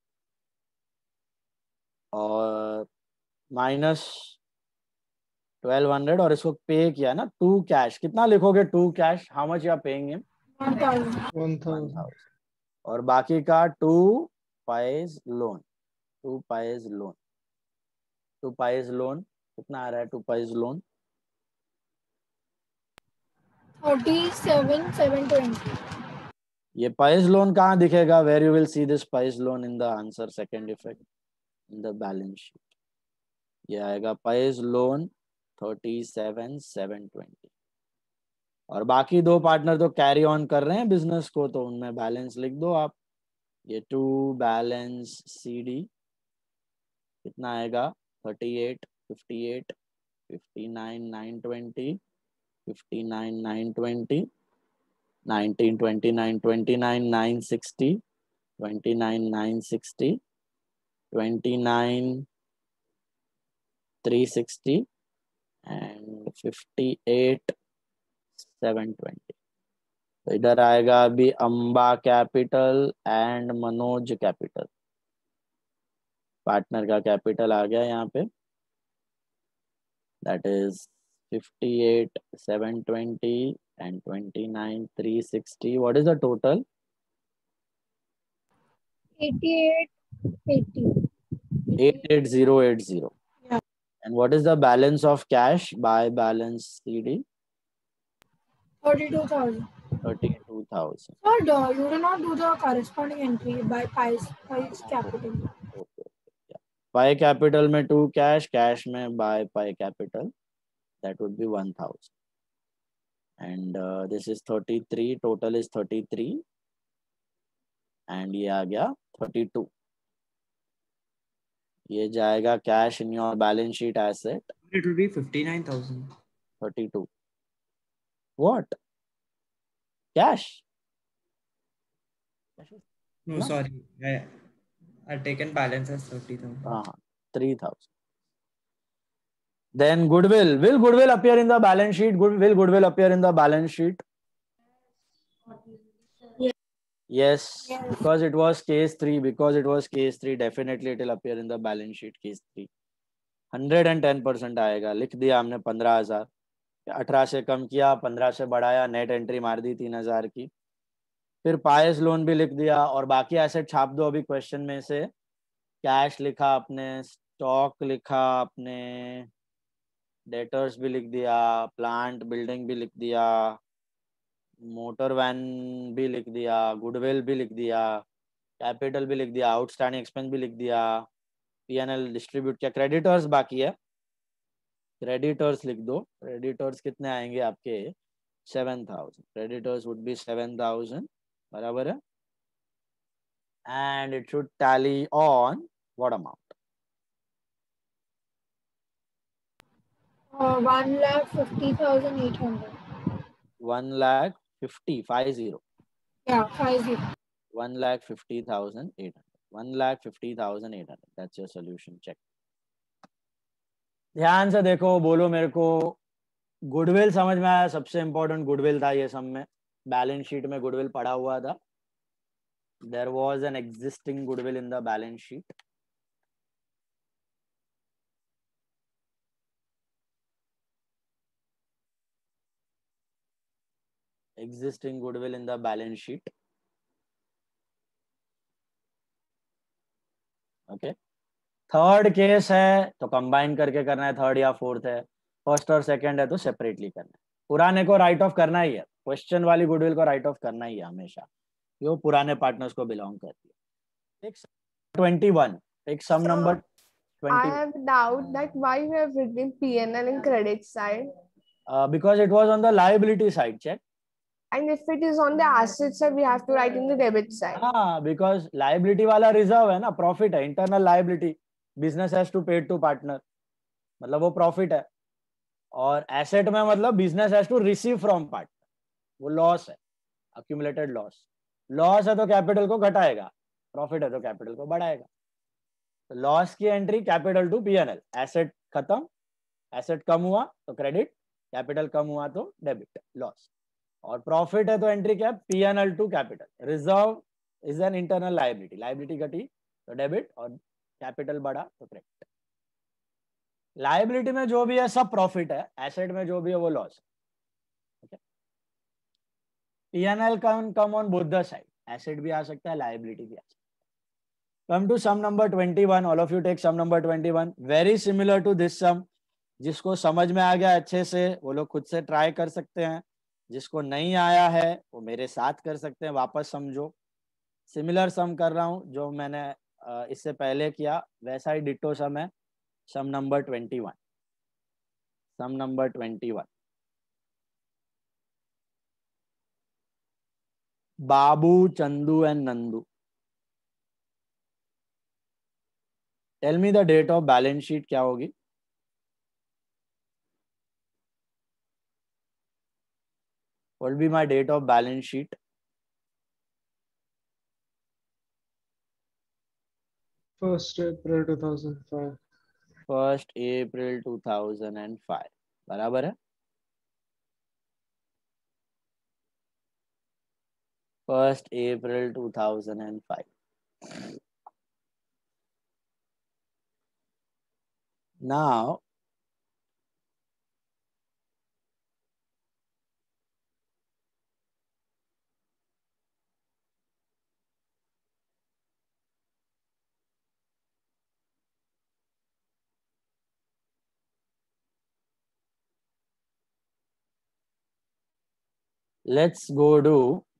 और minus twelve hundred और इसको पे किया ना टू कैश. कितना लिखोगे to cash? How much you are paying him? one thousand. one thousand. और बाकी का टू पाइज लोन. टू पाइज लोन. टू पाइज लोन कितना आ रहा है? टू पाइज लोन thirty-seven seven twenty. ये पाइज लोन कहाँ दिखेगा? Where you will see this पाइज loan in the answer second effect in the balance sheet. ये आएगा पाइज loan thirty seven seven twenty. और बाकी दो पार्टनर तो कैरी ऑन कर रहे हैं बिजनेस को, तो उनमें बैलेंस लिख दो आप. ये टू बैलेंस सी डी कितना आएगा? Thirty eight fifty eight fifty nine nine twenty fifty nine nine twenty nineteen twenty nine twenty nine nine sixty twenty nine nine sixty twenty nine three sixty and fifty eight seven twenty. तो इधर आएगा अभी Amba capital and Manoj capital. Partner का capital आ गया यहाँ पे. That is fifty eight seven twenty and twenty-nine three sixty. What is the total? eighty-eight eighty. eighty-eight thousand eighty. Yeah. And what is the balance of cash by balance C D? thirty-two thousand. thirty-two thousand. Sir, do- you do not do the corresponding entry by Pi's, Pi's capital. Okay. Yeah. Pi capital में two cash, cash में by Pi capital. That would be one thousand. And uh, this is thirty-three. Total is thirty-three. And ये आ गया thirty-two. ये जाएगा cash in your balance sheet asset. It will be fifty-nine thousand. thirty-two. What? Cash? No, No? sorry. I, I've taken balance as thirty thousand. Uh-huh. three thousand. Then goodwill. Will goodwill appear in the balance sheet? Good, will goodwill appear in the balance sheet? Yes. Yes. Yes. Because it was case three. Because it was case three. Definitely it will appear in the balance sheet case three. one hundred ten percent आएगा. लिख दिया हमने पंद्रह हजार. अठारह से कम किया, पंद्रह से बढ़ाया, नेट एंट्री मार दी तीन हजार की. फिर पायस लोन भी लिख दिया और बाकी एसेट छाप दो. अभी क्वेश्चन में से कैश लिखा आपने, स्टॉक लिखा आपने, डेटर्स भी लिख दिया, प्लांट बिल्डिंग भी लिख दिया, मोटर वैन भी लिख दिया, गुडविल भी लिख दिया, कैपिटल भी लिख दिया, आउटस्टैंडिंग एक्सपेंस भी लिख दिया, पी एन एल डिस्ट्रीब्यूट किया. क्रेडिटर्स बाकी है. क्रेडिटर्स लिख दो. क्रेडिटर्स कितने आएंगे आपके? Seven thousand. Creditors would be seven thousand. बराबर है. And it should tally on what amount? Uh, one lakh fifty thousand eight hundred. one lakh fifty, five zero. Yeah, five zero. one lakh fifty thousand eight hundred. one lakh fifty thousand eight hundred. That's your solution. Check. ध्यान से देखो, बोलो मेरे को. Goodwill समझ में आया? सबसे इंपॉर्टेंट गुडविल था ये सब में. बैलेंस शीट में गुडविल पड़ा हुआ था. There was an existing goodwill in the balance sheet. existing goodwill in the balance sheet. Okay. Third case है तो कंबाइन करके करना है. थर्ड या फोर्थ है. फर्स्ट और सेकंड है तो सेपरेटली करना है. पुराने को राइट ऑफ करना ही है. क्वेश्चन वाली गुडविल को राइट ऑफ करना ही है हमेशा. जो पुराने पार्टनर्स को बिलोंग करती है. एक ट्वेंटी वन. एक sum number I have doubt that why you have written P and L in credit side. Uh, because it was on the liability side. Check. And if it is on the asset side, we have to write in the debit side. हाँ, because liability वाला reserve है ना, profit है, internal liability, business has to pay to partner, मतलब वो profit है, और asset में मतलब business has to receive from partner, वो लॉस है, अक्यूमुलेटेड लॉस। लॉस है तो कैपिटल को घटाएगा, प्रॉफिट है तो कैपिटल को बढ़ाएगा। तो लॉस की entry capital to P N L, asset खत्म, एसेट कम हुआ तो क्रेडिट, कैपिटल कम हुआ तो डेबिट, लॉस। और प्रॉफिट है तो एंट्री क्या है, P N L to capital. Reserve is an internal liability, liability घटी तो डेबिट और कैपिटल बढ़ा तो क्रेडिट। लाइबिलिटी में जो भी है सब प्रॉफिट है, एसेट में जो भी है वो लॉस है। P N L can come on both the side, asset भी आ सकता है, लाइबिलिटी भी आ सकता है। Come to sum number twenty one, all of you take some number twenty one, very similar to this sum. जिसको समझ में आ गया अच्छे से वो लोग खुद से ट्राई कर सकते हैं, जिसको नहीं आया है वो मेरे साथ कर सकते हैं, वापस समझो। सिमिलर सम कर रहा हूं जो मैंने इससे पहले किया, वैसा ही डिट्टो सम है। Sum number twenty one, sum number twenty one, Babu, Chandu and Nandu. Tell me the date of balance sheet क्या होगी? What will be my date of balance sheet? First April two thousand five. First April two thousand five. बराबर है? First April two thousand five. Now, let's go to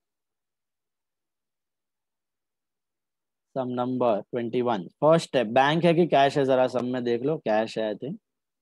sum number twenty one. First step, bank है कि cash है, जरा सम में देख लो, cash है I think.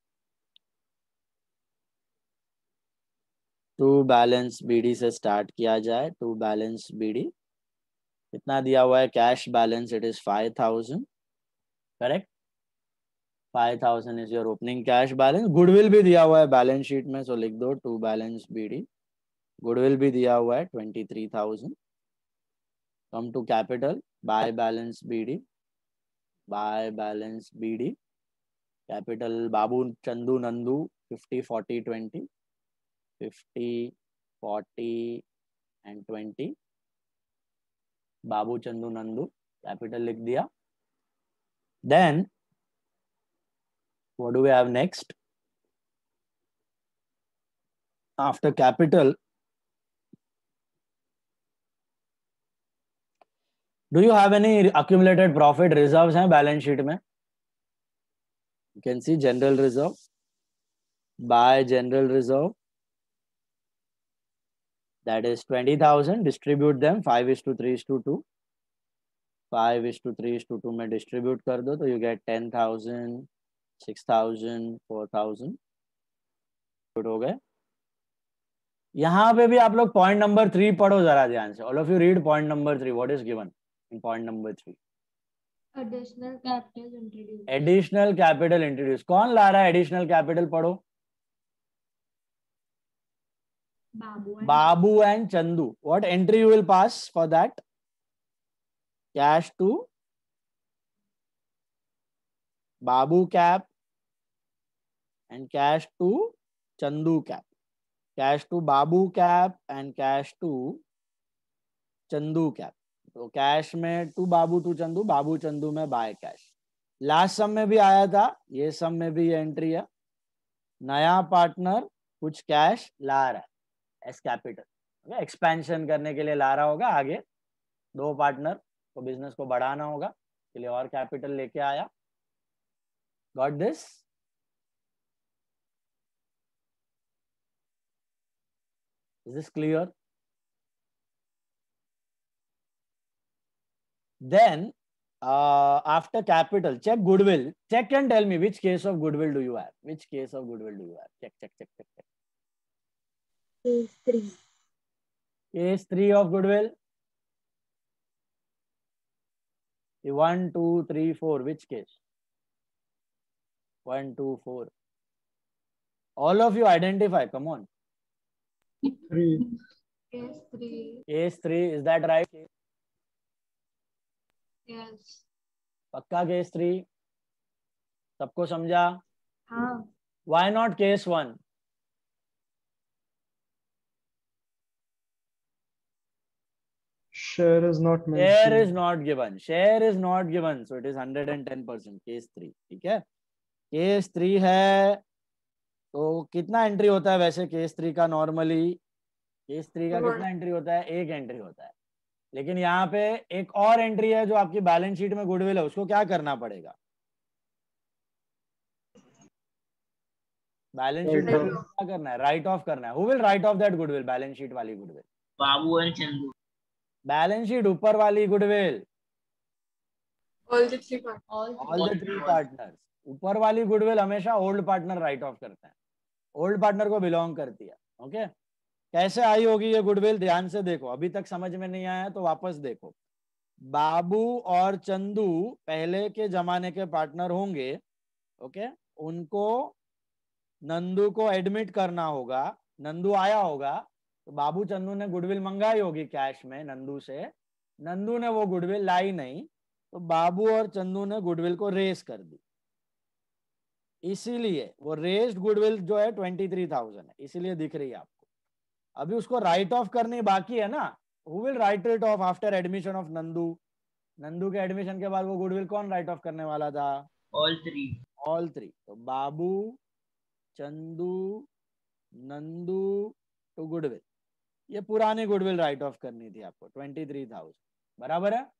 To balance BD से स्टार्ट किया जाए। टू बैलेंस बीडी कितना दिया हुआ है? Cash balance it is five thousand, correct? Five thousand is your opening cash balance. Goodwill भी दिया हुआ है बैलेंस शीट में, सो लिख दो टू बैलेंस बीडी। गुडविल भी दिया हुआ है twenty three thousand. Come to capital, by balance BD, by balance BD. Capital Babu, Chandu, Nandu, fifty forty twenty, fifty forty and twenty. Babu, Chandu, Nandu, capital लिख दिया। Then what do we have next? After capital, do you have any accumulated profit reserves हैं balance sheet में? You can see general reserve, buy general reserve, that is twenty thousand. Distribute them five is to three is to two, five is to three is to two में distribute कर दो तो you get ten thousand, six thousand, four thousand हो गए। यहाँ पे भी आप लोग पॉइंट नंबर थ्री पढ़ो जरा ध्यान से। All of you read point number three, what is given in point number three? Additional capital introduce. Additional capital introduce. कौन ला रहा है एडिशनल कैपिटल? पढ़ो। Babu Babu and Chandu. What entry you will pass for that? Cash to Babu cap and cash to Chandu cap, cash to Babu cap and cash to Chandu cap। तो cash में to Babu to Chandu, Babu Chandu में by cash. Last सम में भी आया था, ये सम में भी ये एंट्री है। नया पार्टनर कुछ कैश ला रहा है एस कैपिटल, एक्सपेंशन करने के लिए ला रहा होगा, आगे दो पार्टनर को बिजनेस को बढ़ाना होगा, के लिए और कैपिटल लेके आया। Got this? Is this clear? Then uh, after capital, check goodwill. Check and tell me which case of goodwill do you have? Which case of goodwill do you have? Check, check, check, check, check. Case three. Case three of goodwill, one two three four, which case? One two four. All of you identify, come on. Three. Case three. Case three, is that right? Yes. पक्का case three? सबको समझा? हाँ. Why not case one? Share is not mentioned. Share is not given. Share is not given. So it is one hundred ten percent. Case three. ठीक है? Case three है तो कितना entry होता है वैसे केस थ्री का? नॉर्मली केस थ्री का कितना एंट्री होता है? एक एंट्री होता है. लेकिन यहाँ पे एक और एंट्री है जो आपकी बैलेंस शीट में गुडविल है, उसको क्या करना पड़ेगा? बैलेंस शीट में क्या करना है? राइट ऑफ करना है. Who will write off that goodwill? Balance sheet वाली goodwill. Babu and Chandu. Balance sheet ऊपर वाली goodwill. All the three partners. All the three partners. ऊपर वाली गुडविल हमेशा ओल्ड पार्टनर राइट ऑफ करता है, ओल्ड पार्टनर को बिलोंग करती है. Okay okay? कैसे आई होगी ये गुडविल? ध्यान से देखो, अभी तक समझ में नहीं आया तो वापस देखो. बाबू और चंदू पहले के जमाने के पार्टनर होंगे. Okay okay? उनको नंदू को एडमिट करना होगा. नंदू आया होगा तो बाबू चंदू ने गुडविल मंगाई होगी कैश में नंदू से. नंदू ने वो गुडविल लाई नहीं तो बाबू और चंदू ने गुडविल को रेस कर दी. इसीलिए वो रेस्ड गुडविल जो है ट्वेंटी थ्री थाउजेंड है, इसीलिए दिख रही है आपको. अभी उसको राइट ऑफ करनी बाकी है ना. Who will write it off after admission of Nandu? Nandu के एडमिशन के बाद वो गुडविल कौन राइट ऑफ करने वाला था? All three. All three. तो बाबू, चंदू, नंदू टू गुडविल, ये पुरानी गुडविल राइट ऑफ करनी थी आपको ट्वेंटी थ्री थाउजेंड. बराबर है?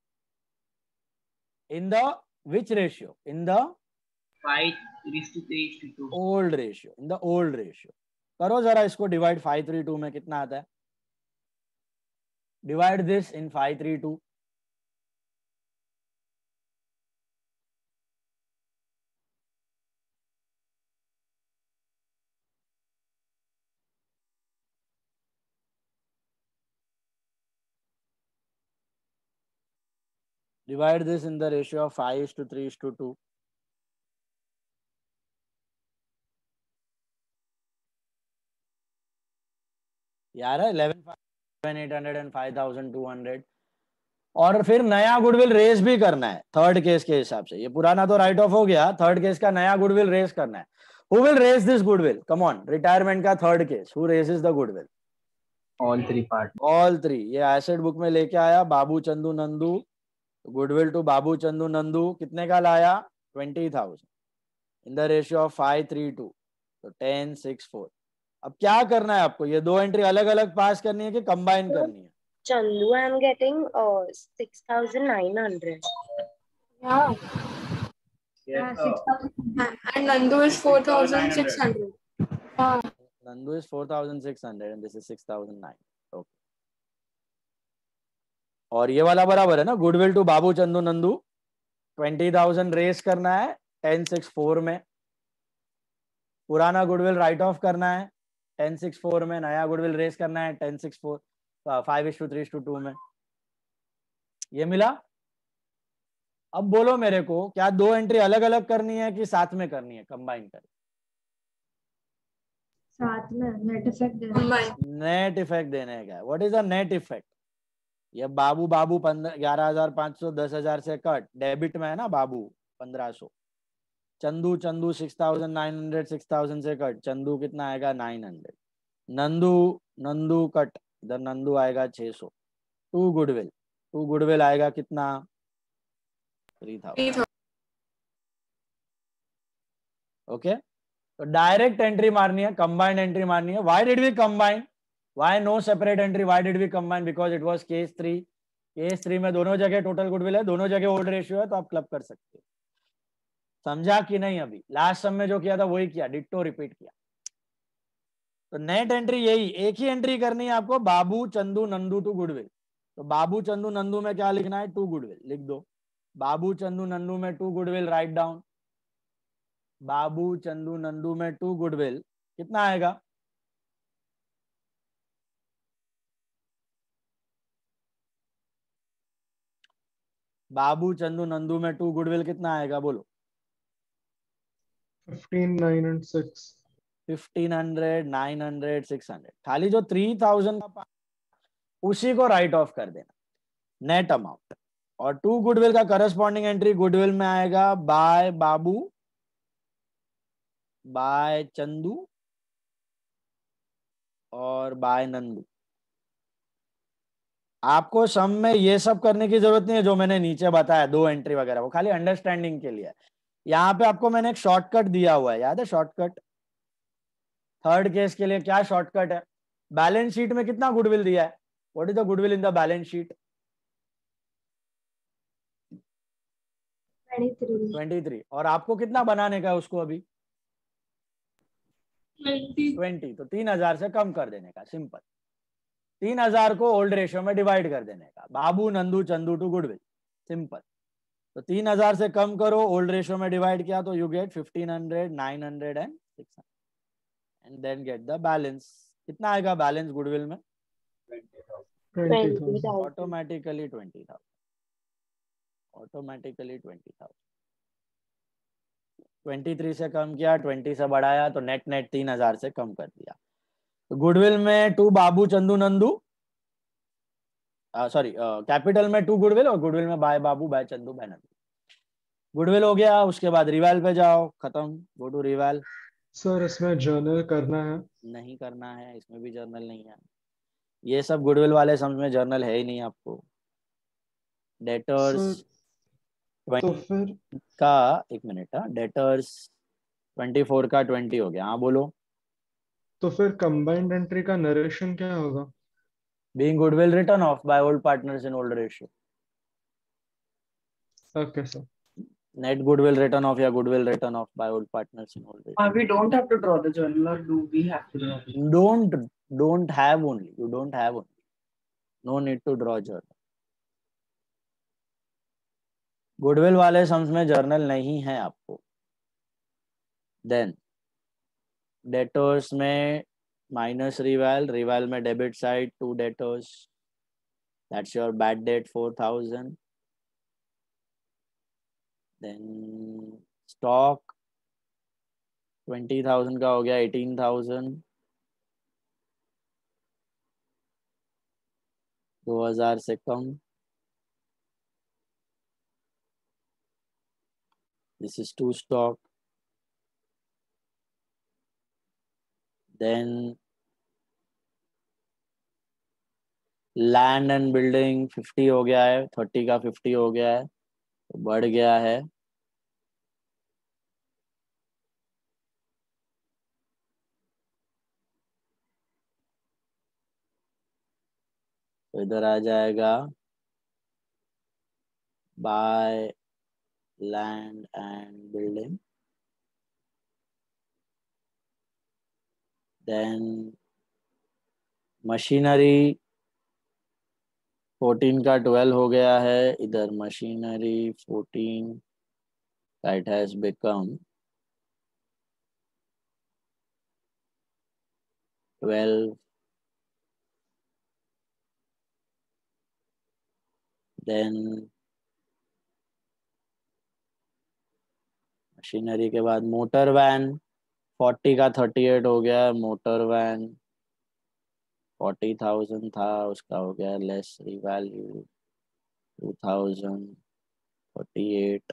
In the which ratio? In the five two three two. Old ratio. In the old ratio. करो जरा इसको डिवाइड. फाइव थ्री टू में कितना आता है? Divide this in five three two. Divide this in the ratio of five is to three is to two. यार eleven thousand eight hundred and five thousand two hundred. और फिर नया goodwill raise भी करना है थर्ड केस के हिसाब से. ये पुराना तो राइट ऑफ हो गया, थर्ड केस का नया गुडविल रेस करना है. Who will raise this goodwill? Come on. Retirement का third case. Who raises the goodwill? All three part. All three. ये एसेट बुक में लेके आया बाबू चंदू नंदू. गुडविल टू बाबू चंदू नंदू कितने का लाया? Twenty thousand in the ratio of five three two. तो ten six four. अब क्या करना है आपको? ये दो एंट्री अलग अलग पास करनी है कि कंबाइन करनी है? Chandu, I'm getting uh, six thousand nine hundred. Yeah. Yeah, six thousand. And Nandu is four thousand six hundred. Yeah. Nandu is four thousand six hundred and this is six thousand nine. Okay. और ये वाला बराबर है ना? Goodwill to Babu Chandu Nandu twenty thousand raise करना है ten six four में. पुराना गुडविल राइट ऑफ करना है टेन सिक्स फोर में. नया गुडविल रेस करना है ten six four five is to three is to two में. ये मिला? अब बोलो मेरे को, क्या दो एंट्री अलग अलग करनी है कि साथ में करनी है, कंबाइन कर? साथ में नेट इफेक्ट देना. नेट इफेक्ट देने का. What is the net effect? ये बाबू बाबू पंद्रह ग्यारह हजार पांच सौ दस हजार से कट डेबिट में है ना. बाबू पंद्रह सौ. Chandu Chandu six thousand nine hundred six thousand से कट. चंदू कितना आएगा? Nine hundred. Nandu Nandu cut. इधर नंदू आएगा छह सौ. To goodwill. टू गुडविल आएगा कितना? Three thousand. ओके. तो डायरेक्ट एंट्री मारनी है, कंबाइंड एंट्री मारनी है. Why did we combine? Why no separate entry? Why did we combine? Because it was case three. Case three में दोनों जगह टोटल गुडविल है, दोनों जगह ओल्ड रेशियो है, तो आप क्लब कर सकते हो. समझा कि नहीं? अभी लास्ट सम में जो किया था वही किया, डिट्टो रिपीट किया. तो नेट एंट्री यही, एक ही एंट्री करनी है आपको. Babu Chandu Nandu to goodwill. तो बाबू चंदू नंदू में क्या लिखना है? टू गुडविल लिख दो. बाबू चंदू नंदू में to goodwill write down. Babu Chandu Nandu में टू गुडविल कितना आएगा? बाबू चंदू नंदू में टू गुडविल कितना आएगा बोलो? fifteen, nine and six. Fifteen hundred, nine hundred, six hundred, खाली जो थ्री थाउजेंड का उसी को राइट ऑफ कर देना, नेट अमाउंट। और टू गुडविल का करस्पॉन्डिंग एंट्री गुडविल में आएगा बाय बाबू, बाय चंदू और बाय नंदू। आपको सम में ये सब करने की जरूरत नहीं है जो मैंने नीचे बताया, दो एंट्री वगैरह, वो खाली अंडरस्टैंडिंग के लिए है। यहाँ पे आपको मैंने एक शॉर्टकट दिया हुआ है, याद है शॉर्टकट? थर्ड केस के लिए क्या शॉर्टकट है? बैलेंस शीट में कितना गुडविल दिया है? What is the goodwill in the balance sheet? Twenty three. और आपको कितना बनाने का है उसको अभी? ट्वेंटी। तो तीन हजार से कम कर देने का, सिंपल। तीन हजार को ओल्ड रेशियो में डिवाइड कर देने का, Babu Nandu Chandu to goodwill, simple. तो तीन हजार से कम करो, ओल्ड रेशियो में डिवाइड किया तो you get fifteen hundred, nine hundred and six hundred and then get the balance. कितना आएगा बैलेंस गुडविल में? Automatically twenty thousand, automatically twenty thousand. Twenty three से कम किया, ट्वेंटी से बढ़ाया, तो नेट नेट तीन हजार से कम कर दिया। तो गुडविल में to Babu Chandu Nandu, sorry capital में टू गुडविल और गुडविल में by Babu by Chandu by Nandu. Goodwill हो गया, उसके बाद रिवाल पे जाओ, खत्म, गो टू रिवाल। सर इसमें जर्नल करना है? नहीं करना है, इसमें भी जर्नल नहीं है। ये सब गुडविल वाले समझ में जर्नल है ही नहीं आपको। डेटर्स तो फिर का एक मिनट, डेटर्स ट्वेंटी फोर का ट्वेंटी हो गया। हाँ बोलो। तो फिर कंबाइंड एंट्री का नरेशन क्या होगा? Being goodwill written off by old partners in old ratio. Okay, sir. Net goodwill written off या goodwill written off by old partners in old ratio. Uh, we don't have to draw the journal, or do we have to draw it? Don't don't have only. You don't have only. No need to draw journal. Goodwill वाले sums में journal नहीं है आपको। Then debtors में minus reval, reval में debit side to debtors, that's your bad debt four thousand. Then stock twenty thousand का हो गया एटीन थाउजेंड, दो हजार से कम। This is to stock. Then land and building fifty हो गया है, थर्टी का फिफ्टी हो गया है, तो बढ़ गया है। तो इधर आ जाएगा by land and building. Then machinery fourteen का ट्वेल्व हो गया है, इधर मशीनरी फोर्टीन का it has become twelve. Then machinery के बाद मोटर वैन फोर्टी का थर्टी एट हो गया, मोटर वैन फोर्टी थाउजेंड था, उसका हो गया less revalue two thousand forty eight.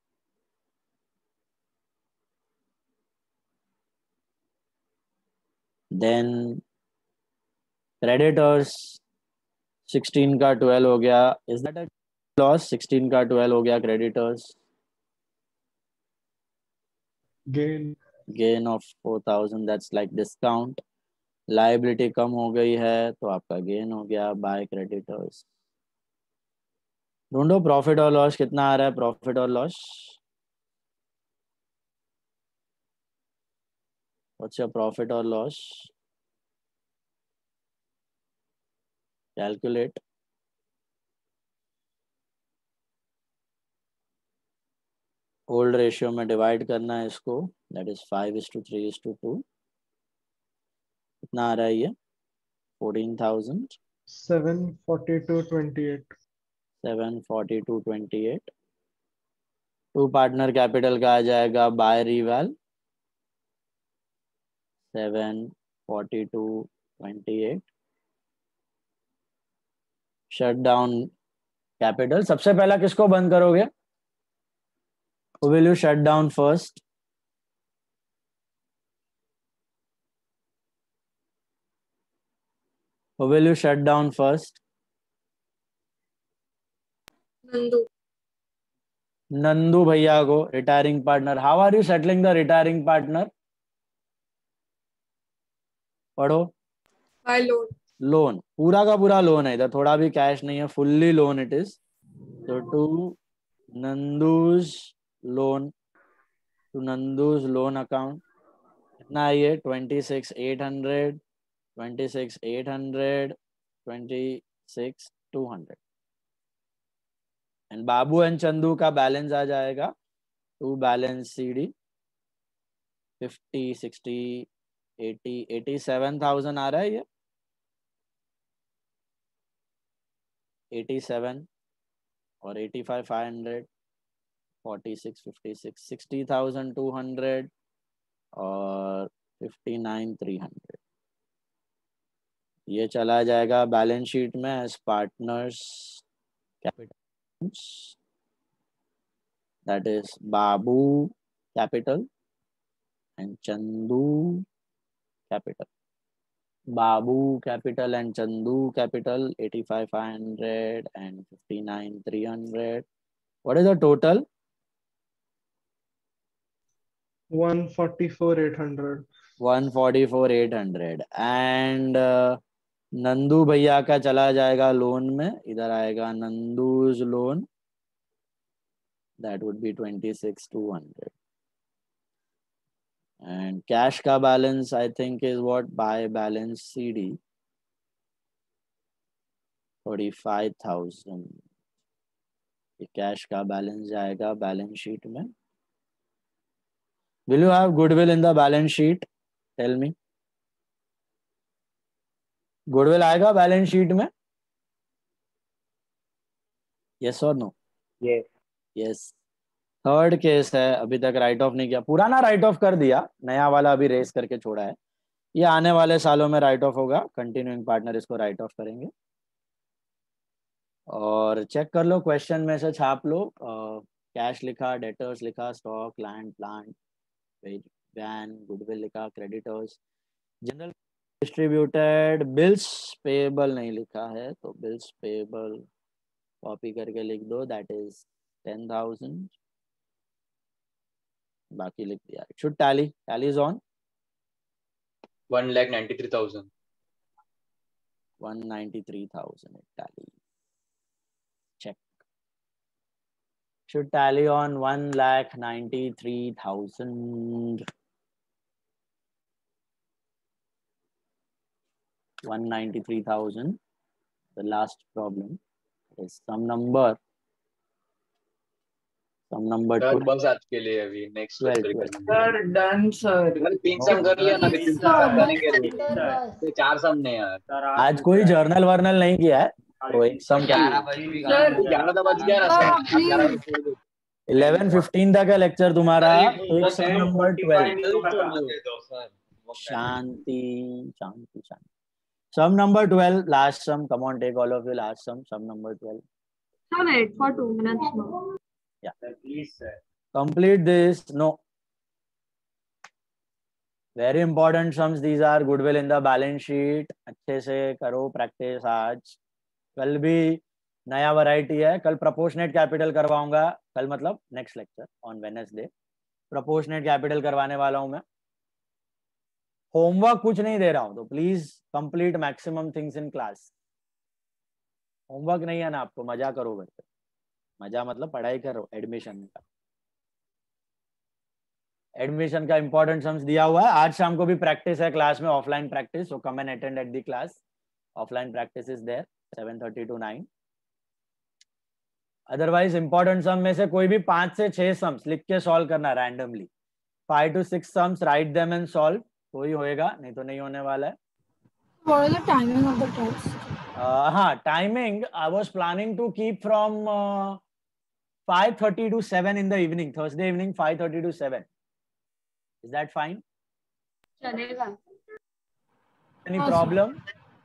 Then creditors sixteen का ट्वेल्व हो गया, is that a loss? Sixteen का ट्वेल्व हो गया creditors, gain gain of four thousand, that's like discount. Liability कम हो गई है तो आपका गेन हो गया बाय क्रेडिटर्स। ढूंढो प्रॉफिट और लॉस कितना आ रहा है, प्रॉफिट और लॉस। व्हाट्स योर प्रॉफिट और लॉस? कैलकुलेट। ओल्ड रेशियो में डिवाइड करना है इसको, that is five is to three is to two. कितना आ रहा है ये? Fourteen thousand seven forty two twenty eight. Seven forty two twenty eight to partner capital का आ जाएगा by reval seven forty two twenty eight shut down capital. सबसे पहला किसको बंद करोगे? Who will you shut down first? Who will you shut down first? Nandu. Nandu भैया को, retiring partner. How are you settling the retiring partner? पढ़ो। By loan. Loan, पूरा का पूरा लोन है, इधर थोड़ा भी कैश नहीं है, फुल्ली लोन इट इज। तो to Nandu's loan, to Nandu's loan account कितना है ये? Twenty six eight hundred, twenty six eight hundred, twenty six two hundred. And Babu and Chandu का बैलेंस आ जाएगा to balance C D fifty sixty eighty eighty seven thousand आ रहा है ये, एटी सेवन और eighty five five hundred, forty six fifty six sixty thousand two hundred और fifty nine three hundred. ये चला जाएगा बैलेंस शीट में as partners capital, that is Babu capital and Chandu capital. Babu capital and Chandu capital eighty five five hundred and fifty nine three hundred. What is the total? one forty-four eight hundred. one forty-four eight hundred. And uh, Nandu भैया का चला जाएगा loan में, इधर आएगा Nandu's loan, that would be twenty-six two hundred. And cash का balance I think is what, by balance C D forty-five thousand. ये cash का balance जाएगा balance sheet में. Will you have goodwill in the balance sheet? Tell me. Goodwill आएगा balance sheet में? Yes or no? Yes. Yes. Third case है, अभी तक right off नहीं किया, पुराना राइट ऑफ कर दिया, नया वाला अभी रेस करके छोड़ा है, ये आने वाले सालों में राइट ऑफ होगा, कंटिन्यूइंग पार्टनर इसको राइट ऑफ करेंगे। और चेक कर लो क्वेश्चन में से, छाप लो, कैश लिखा, डेटर्स लिखा, stock, land, plant, van, goodwill लिखा, creditors, general distributed, bills payable नहीं लिखा है तो बिल्स पेएबल कॉपी करके लिख दो, दैट इज टेन थाउजेंड, बाकी लिख दिया। It should tally. Tally is on. One lakh ninety three thousand. One ninety three thousand. It tally. Check. Should tally on one lakh ninety three thousand. One ninety three thousand. The last problem is some number. Some number two. बस आज के लिए अभी next sir done sir, तीन सम कर लिया ना, तीन सम करेंगे, चार सम नहीं यार आज कोई जर्नल वर्नल नहीं किया है, तो एक सम ग्यारह बज गया ना, इलेवन फिफ्टीन तक है लेक्चर तुम्हारा, एक सम नंबर ट्वेल्व। शांति शांति शांति। Sum number twelve, last sum, come on take all of you, last sum, sum number twelve. So wait for two minutes now. Yeah. Please, sir. Complete this. No. Very important sums. These are goodwill in the balance sheet. अच्छे से करो practice आज। कल भी नया variety है, कल proportionate capital करवाऊंगा, कल मतलब next lecture on Wednesday proportionate capital करवाने वाला हूं मैं। होमवर्क कुछ नहीं दे रहा हूं, तो please complete maximum things in class. Homework नहीं है ना आपको, मजा करो घर पे, मजा मतलब पढ़ाई करो। एडमिशन का एडमिशन का इंपॉर्टेंट सम्स दिया हुआ है। आज शाम को भी प्रैक्टिस है क्लास में, offline practice, so come and attend at the class. Offline practice is there seven thirty to nine. Otherwise important sum में से कोई भी पांच से छह सम्स लिख के सॉल्व करना randomly. Five to six sums write them and solve, तो ही होएगा, नहीं तो नहीं होने वाला है। What is the timing of the test? Uh, हाँ, timing I was planning to keep from uh, five thirty to seven in the evening, Thursday evening, five thirty to seven. Is that fine? चलेगा. Any problem?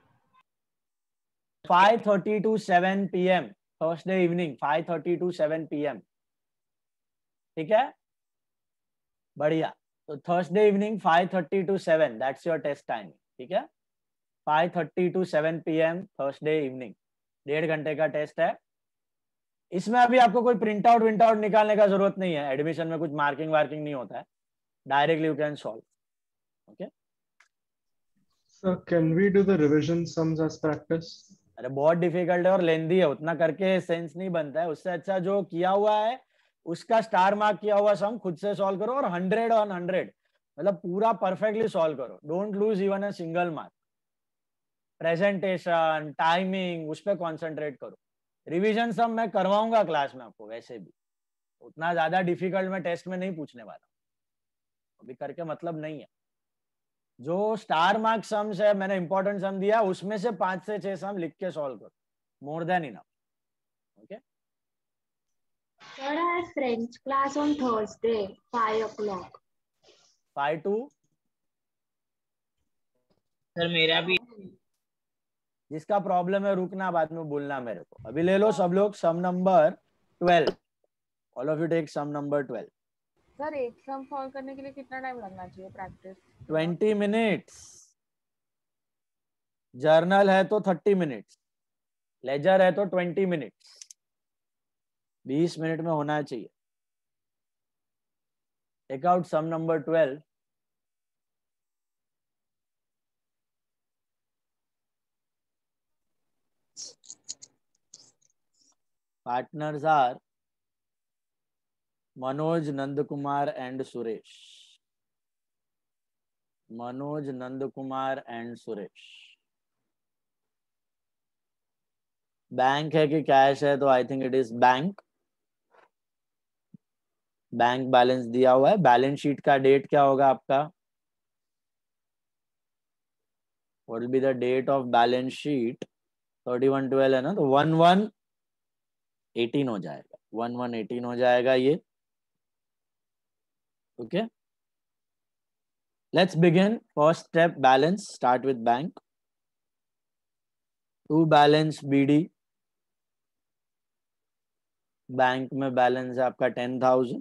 five thirty to seven p m Thursday evening, five thirty to seven p m ठीक है? बढ़िया. तो Thursday evening, five thirty to seven, that's your test time. ठीक है? five thirty to seven p m Thursday evening, डेढ़ घंटे का test है. इसमें अभी आपको कोई प्रिंट आउट विंट आउट निकालने का जरूरत नहीं है. एडमिशन में कुछ मार्किंग वार्किंग नहीं होता है. Directly you can solve. Okay. So can we do the revision sums as practice? अरे बहुत डिफिकल्ट है और लेंदी है, उतना करके सेंस नहीं बनता है. उससे अच्छा जो किया हुआ है उसका स्टार मार्क किया हुआ सम खुद से सॉल्व करो और हंड्रेड ऑन हंड्रेड, मतलब पूरा परफेक्टली सॉल्व करो. Don't lose even a single mark. Presentation, timing, उस पर कॉन्सेंट्रेट करो. रिवीजन सम मैं करवाऊंगा क्लास में आपको, वैसे भी उतना ज्यादा डिफिकल्ट मैं टेस्ट में नहीं पूछने वाला, अभी करके मतलब नहीं है. जो स्टार मार्क सम्स है, मैंने इंपॉर्टेंट सम दिया, उसमें से पांच से छह सम लिख के सॉल्व करो. More than enough. Okay. Sir, I have French class on Thursday, five o'clock. Five to. Sir मेरा भी. जिसका प्रॉब्लम है रुकना, बाद में बोलना मेरे को. अभी ले लो सब लोग sum number twelve. All of you take some number twelve. Sir एक सम सॉल्व करने के लिए कितना टाइम लगना चाहिए प्रैक्टिस? Twenty minutes. जर्नल है तो थर्टी मिनट्स, लेजर है तो ट्वेंटी मिनट्स. बीस मिनट में होना चाहिए. Take out sum number twelve. Partners are Manoj, Nandakumar and Suresh. Manoj, Nandakumar and Suresh. Bank है कि कैश है? तो I think it is bank. Bank balance दिया हुआ है. बैलेंस शीट का डेट क्या होगा आपका? What will be the date of balance sheet? Thirty one twelve है ना, तो वन वन एटीन हो जाएगा. वन वन एटीन हो जाएगा ये. Okay. Let's begin. First step balance. Start with bank. To balance B D. Bank में बैलेंस है आपका टेन थाउजेंड.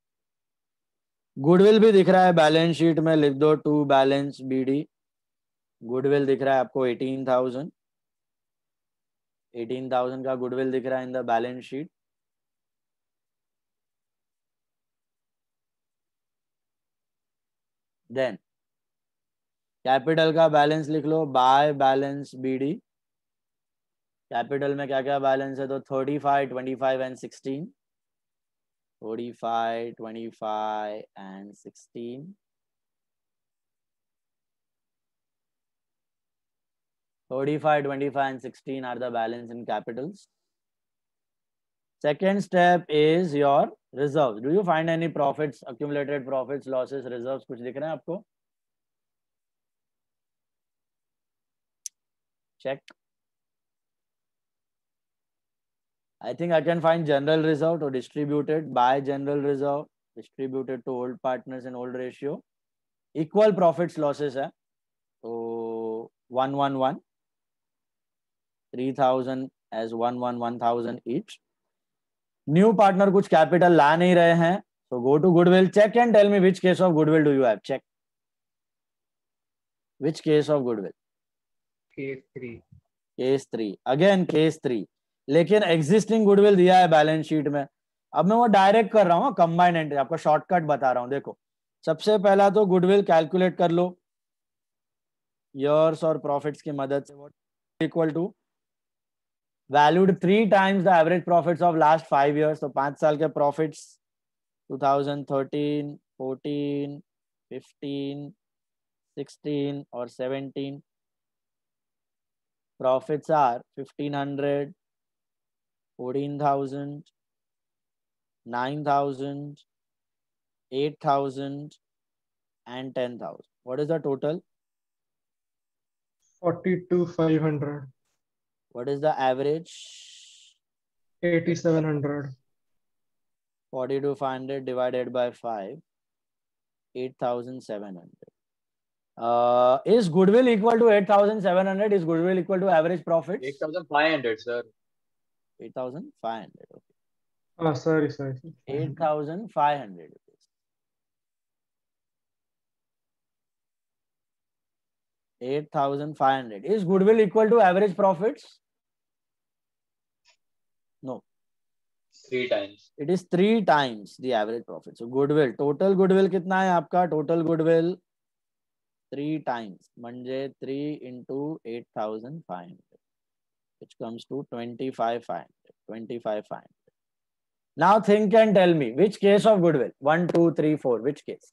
गुडविल भी दिख रहा है बैलेंस शीट में, लिख दो टू बैलेंस बीडी. गुडविल दिख रहा है आपको एटीन थाउजेंड. एटीन थाउजेंड का गुडविल दिख रहा है in the balance sheet. Then capital का बैलेंस लिख लो. By balance BD. कैपिटल में क्या क्या बैलेंस है? तो thirty five, twenty five and sixteen. Thirty five, twenty five and sixteen. thirty-five, twenty-five and sixteen are the balance in capitals. Second step is your reserves. Do you find any profits, accumulated profits, losses, reserves? कुछ दिख रहे हैं आपको? Check. I think I can find general reserve to distributed by general reserve, distributed to old partners in old ratio. Equal profits, losses है. So one one one. three thousand as one one one thousand each. New partner कुछ capital ला नहीं रहे हैं. So go to goodwill. Check and tell me which case of goodwill do you have. Check. Which case of goodwill? Case three. Case three. Again case three. लेकिन existing goodwill दिया है balance sheet में. अब मैं वो direct कर रहा हूँ कंबाइंड एंट्री. आपको शॉर्टकट बता रहा हूँ. देखो सबसे पहला तो गुडविल कैलकुलेट कर लो ईयर्स और प्रॉफिट्स की मदद से. What equal to valued three times the average profits of last five years. तो पांच साल के profits twenty thirteen, fourteen, fifteen, sixteen और seventeen. Profits are fifteen hundred, fourteen thousand, nine thousand, eight thousand and ten thousand. What is the total? forty-two five hundred. What is the average? eighty-seven hundred. forty-two five hundred divided by five, eight thousand seven hundred. Uh, is goodwill equal to eight thousand seven hundred? Is goodwill equal to average profits? eight thousand five hundred, sir. eight thousand five hundred. Okay. Ah, sorry, sorry. eight thousand five hundred. eight thousand five hundred. Is goodwill equal to average profits? No. Three times. It is three times the average profit. So goodwill, total goodwill कितना है आपका? Total goodwill three times. म्हणजे three into eight thousand five hundred, which comes to twenty-five five hundred. twenty-five five hundred. Now think and tell me which case of goodwill? One, two, three, four. Which case?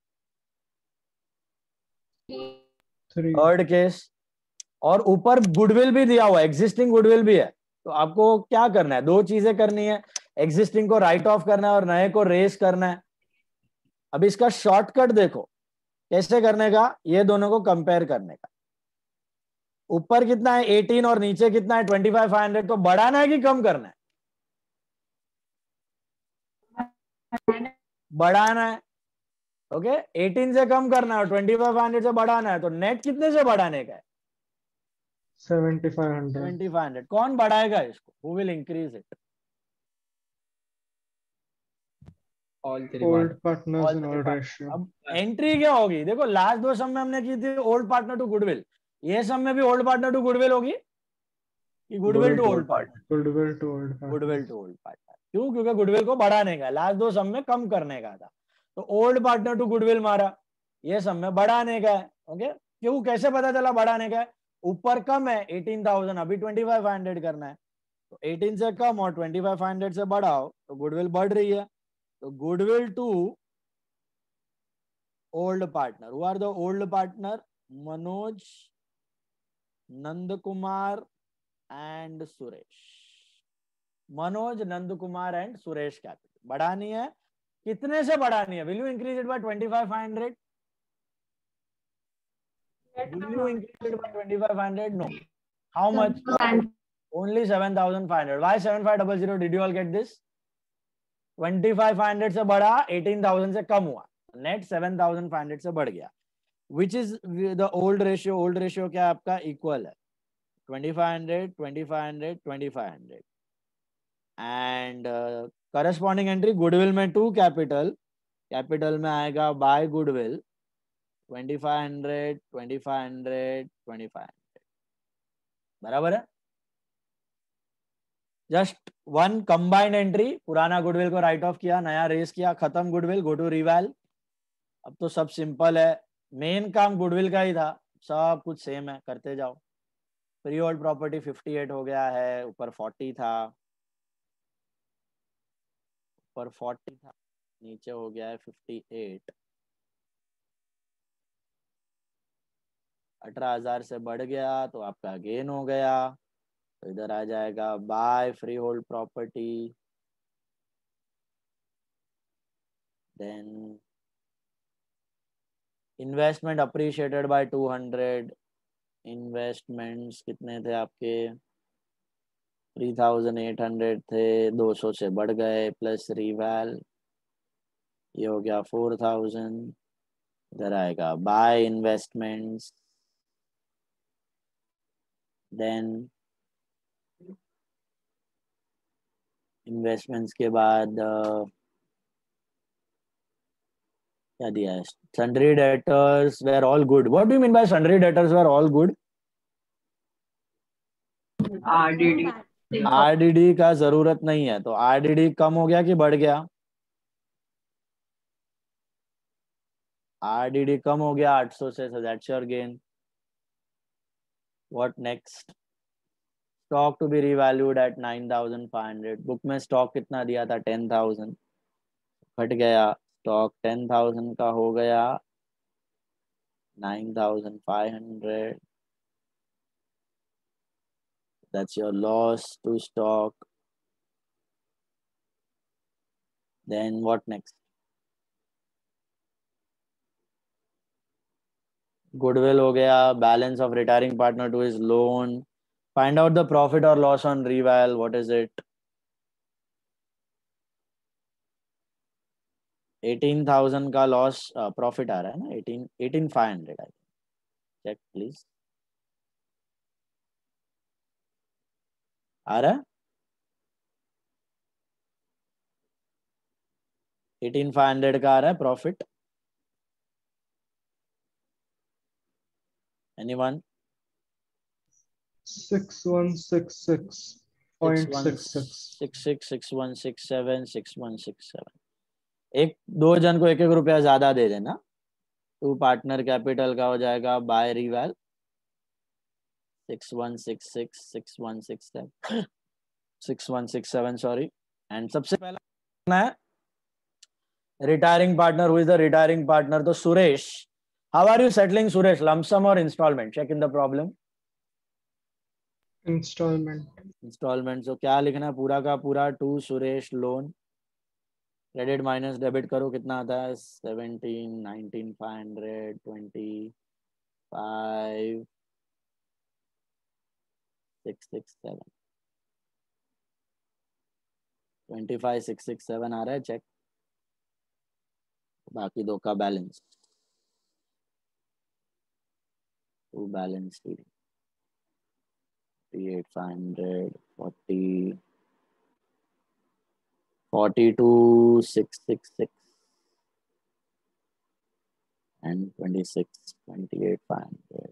Third case. और ऊपर goodwill भी दिया हुआ, existing goodwill भी है. तो आपको क्या करना है? दो चीजें करनी है. एग्जिस्टिंग को राइट ऑफ करना है और नए को रेस करना है. अब इसका शॉर्टकट देखो कैसे करने का, ये दोनों को कंपेयर करने का. ऊपर कितना है अठारह और नीचे कितना है ट्वेंटी फाइव फाइव हंड्रेड. तो बढ़ाना है कि कम करना है? बढ़ाना है. Okay okay? अठारह से कम करना है और पच्चीस सौ से बढ़ाना है. तो नेट कितने से बढ़ाने का है? seventy-five hundred. seventy-five hundred. कौन बढ़ाएगा इसको? Who will increase it? All three. Old partners All in three old partners. ratio. अब एंट्री क्या होगी? देखो लास्ट दो सम में हमने की थी ओल्ड पार्टनर टू गुडविल. ये सम में भी ओल्ड पार्टनर टू गुडविल होगी कि goodwill to old partner? Goodwill to old partner. Goodwill to old partner. क्यों? क्योंकि गुडविल को बढ़ाने का, लास्ट दो सम में कम करने का था. तो ओल्ड पार्टनर टू गुडविल मारा, ये सम में बढ़ाने का है. ओके, क्यों? कैसे पता चला बढ़ाने का है? ऊपर कम है अठारह हज़ार, अभी पच्चीस सौ करना है. तो अठारह से कम और पच्चीस सौ से बढ़ाओ तो गुडविल बढ़ रही है. तो goodwill to old partner. Who are the old partner? Manoj, Nandakumar and Suresh. Manoj, Nandakumar and Suresh capital. बढ़ानी है. कितने से बढ़ानी है? Will you increase it by twenty five five hundred? Will you increase it by twenty-five hundred? No. How much? Only seven thousand five hundred. Why seven five zero zero? Did you all get this? twenty-five five hundred से बढ़ा, eighteen thousand से कम हुआ. Net seven thousand five hundred से बढ़ गया. Which is the old ratio? Old ratio क्या आपका? Equal है. twenty-five hundred, twenty-five hundred, twenty-five hundred. And uh, corresponding entry goodwill में two capital. Capital में आएगा by goodwill. twenty-five hundred, twenty-five hundred, twenty-five hundred. बराबर है? Just one combined entry. पुराना goodwill को राइट ऑफ किया, नया रेस किया, खत्म गुडविल, गो टू रिवैल. अब तो सब सिंपल है. मेन काम गुडविल का ही था, सब कुछ सेम है, करते जाओ. फ्री होल्ड प्रॉपर्टी अट्ठावन हो गया है, ऊपर चालीस था, ऊपर चालीस था, नीचे हो गया है अट्ठावन. अठारह हजार से बढ़ गया तो आपका गेन हो गया. तो इधर आ जाएगा by freehold property. Then investment appreciated by two hundred. Investments कितने थे आपके? थ्री थाउजेंड एट हंड्रेड थे, दो सौ से बढ़ गए, प्लस रिवैल, ये हो गया फोर थाउजेंड. इधर आएगा बाय इन्वेस्टमेंट्स. देन इन्वेस्टमेंट्स के बाद uh, क्या दिया है? Sundry debtors were all good. What do you mean by sundry debtors were all good? RDD. RDD का जरूरत नहीं है. तो आरडीडी कम हो गया कि बढ़ गया? आरडीडी कम हो गया आठ सौ से. so that's your gain. What next? Stock to be revalued at nine thousand five hundred. Book में स्टॉक कितना दिया था? ten thousand. घट गया. स्टॉक ten thousand का हो गया nine thousand five hundred. That's your loss to stock. Then what next? Goodwill हो गया. Balance of retiring partner to his loan Find out the profit or loss on reval. What is it? eighteen thousand का loss uh, profit आ रहा है ना? eighteen eighteen five hundred. I think. Check please. आ रहा है? eighteen five hundred का आ रहा है profit. Anyone? six one six six point six six. six six six one six seven six one six seven. एक दो जन को एक एक रुपया ज्यादा दे देना. टू पार्टनर कैपिटल का हो जाएगा by reval six one six six six one six seven six one six seven sorry. And सबसे पहला करना है retiring partner. Who is the retiring partner? तो Suresh. How are you settling Suresh? Lump sum और installment? Check in the problem. Installment. Installment. तो क्या लिखना है? पूरा का पूरा to Suresh loan. Credit minus debit करो, कितना आता है? Seventeen nineteen five hundred twenty five six six seven twenty five six six seven आ रहा है. चेक. बाकी दो का balance to balance eight five hundred forty forty-two six six six and twenty-six twenty-eight five hundred.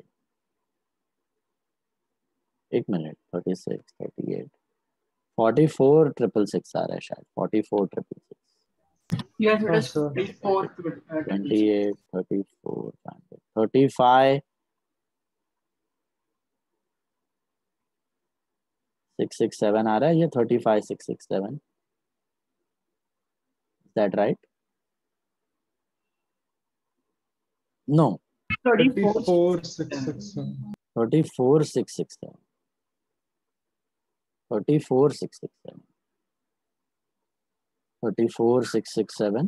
एक मिनट. thirty-six thirty-eight forty-four triple six आ रहा है शायद. forty-four triple six. Yes, it is forty-four. twenty-eight thirty-four thirty-five six six seven आ रहा है. ये thirty-five six six seven. Is that right? No. thirty-four six six seven. thirty-four six six seven. thirty-four six six seven. thirty-four six six seven.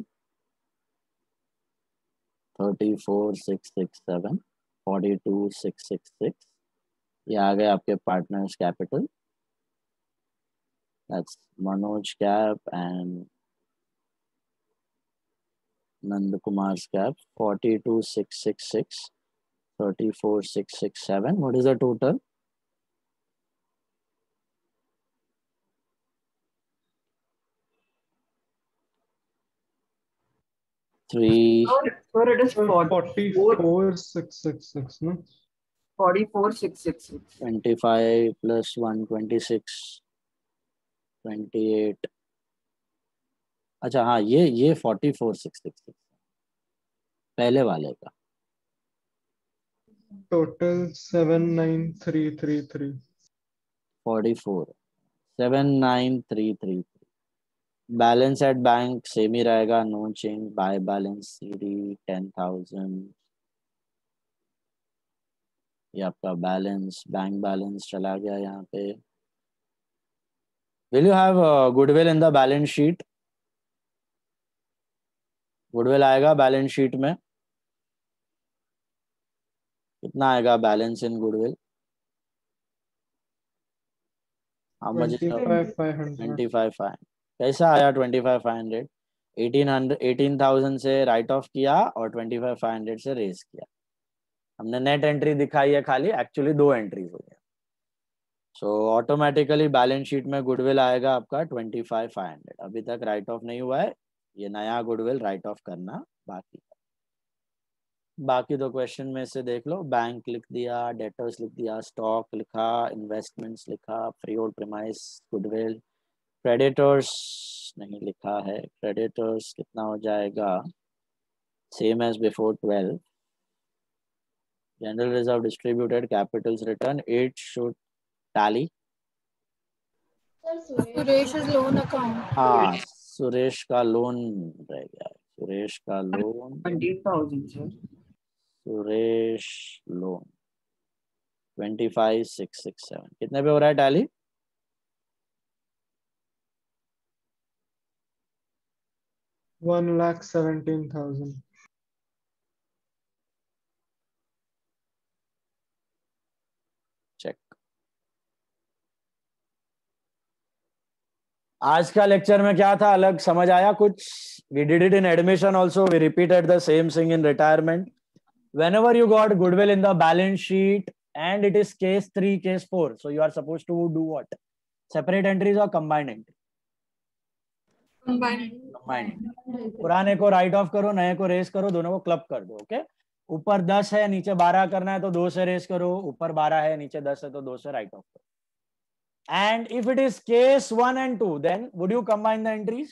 thirty-four six six seven. forty-two six six six. ये आ गए आपके partners capital. That's Manoj Cap and Nand Kumar's Cap. forty-two six six six. thirty-four six six seven. What is the total? Three. Sir, it is forty-four six six six, no? forty-four six six six. twenty-five plus one twenty-six. twenty-eight. अच्छा हाँ, ये ये forty-four six six six पहले वाले का. Total seven nine three three three. forty-four seven nine three three three. Balance at bank same ही रहेगा. No change. By balance C D ten thousand. ये आपका बैलेंस बैंक बैलेंस चला गया यहाँ पे. Will you have uh, goodwill in the balance sheet? Goodwill आएगा balance sheet में. कितना आएगा balance in goodwill? How much is twenty-five five hundred. twenty-five five. कैसा आया twenty-five five hundred? eighteen hundred eighteen thousand से राइट ऑफ किया और twenty-five five hundred से रेस किया. हमने नेट एंट्री दिखाई है खाली, एक्चुअली दो एंट्रीज हो गया. सो ऑटोमेटिकली बैलेंस शीट में गुडविल आएगा आपका twenty-five five hundred. अभी तक राइट ऑफ नहीं हुआ है. ये नया गुडविल राइट ऑफ करना बाकी है. बाकी दो क्वेश्चन में से देख लो. बैंक लिख दिया, डेटर्स लिख दिया, स्टॉक लिखा, इन्वेस्टमेंट्स लिखा, freehold premise goodwill. Creditors नहीं लिखा है. क्रेडिटर्स कितना हो जाएगा? Same as before twelve. General reserve distributed capitals return eight should tally. Suresh loan account. हाँ, सुरेश का लोन रह गया. सुरेश का loan twenty thousand sir. Suresh loan twenty-five six six seven. कितने पे हो रहा है tally? one lakh seventeen thousand. चेक. आज का लेक्चर में क्या था अलग समझ आया कुछ? We did it in admission also. We repeated the same thing in retirement. Whenever you got goodwill in the balance sheet and it is case three, case four, so you are supposed to do what? Separate entries or combined entry? Combined. Combined. पुराने को write off करो, नए को race करो, दोनों को club कर दो. ओके, ऊपर दस है नीचे बारह करना है तो दो से रेस करो, ऊपर बारह है नीचे दस है तो दो से राइट ऑफ करो. And if it is case one and two, then would you combine the entries?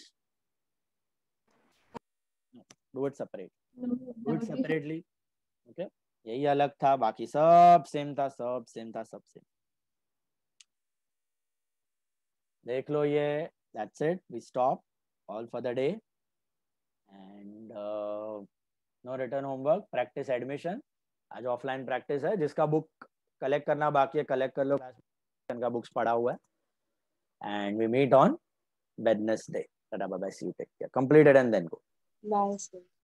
Do it separate. Do it separately. Okay. यही अलग था, बाकी सब सेम था, सब सेम था, सब सेम. देख लो ये. That's it. We stop all for the day. And uh, no return homework. Practice admission. आज ऑफलाइन प्रैक्टिस है. जिसका बुक कलेक्ट करना बाकी है कलेक्ट कर लो. का बुक्स पढ़ा हुआ है. And we meet on Wednesday. Bye bye. See you. Take care. Completed and then go. Bye.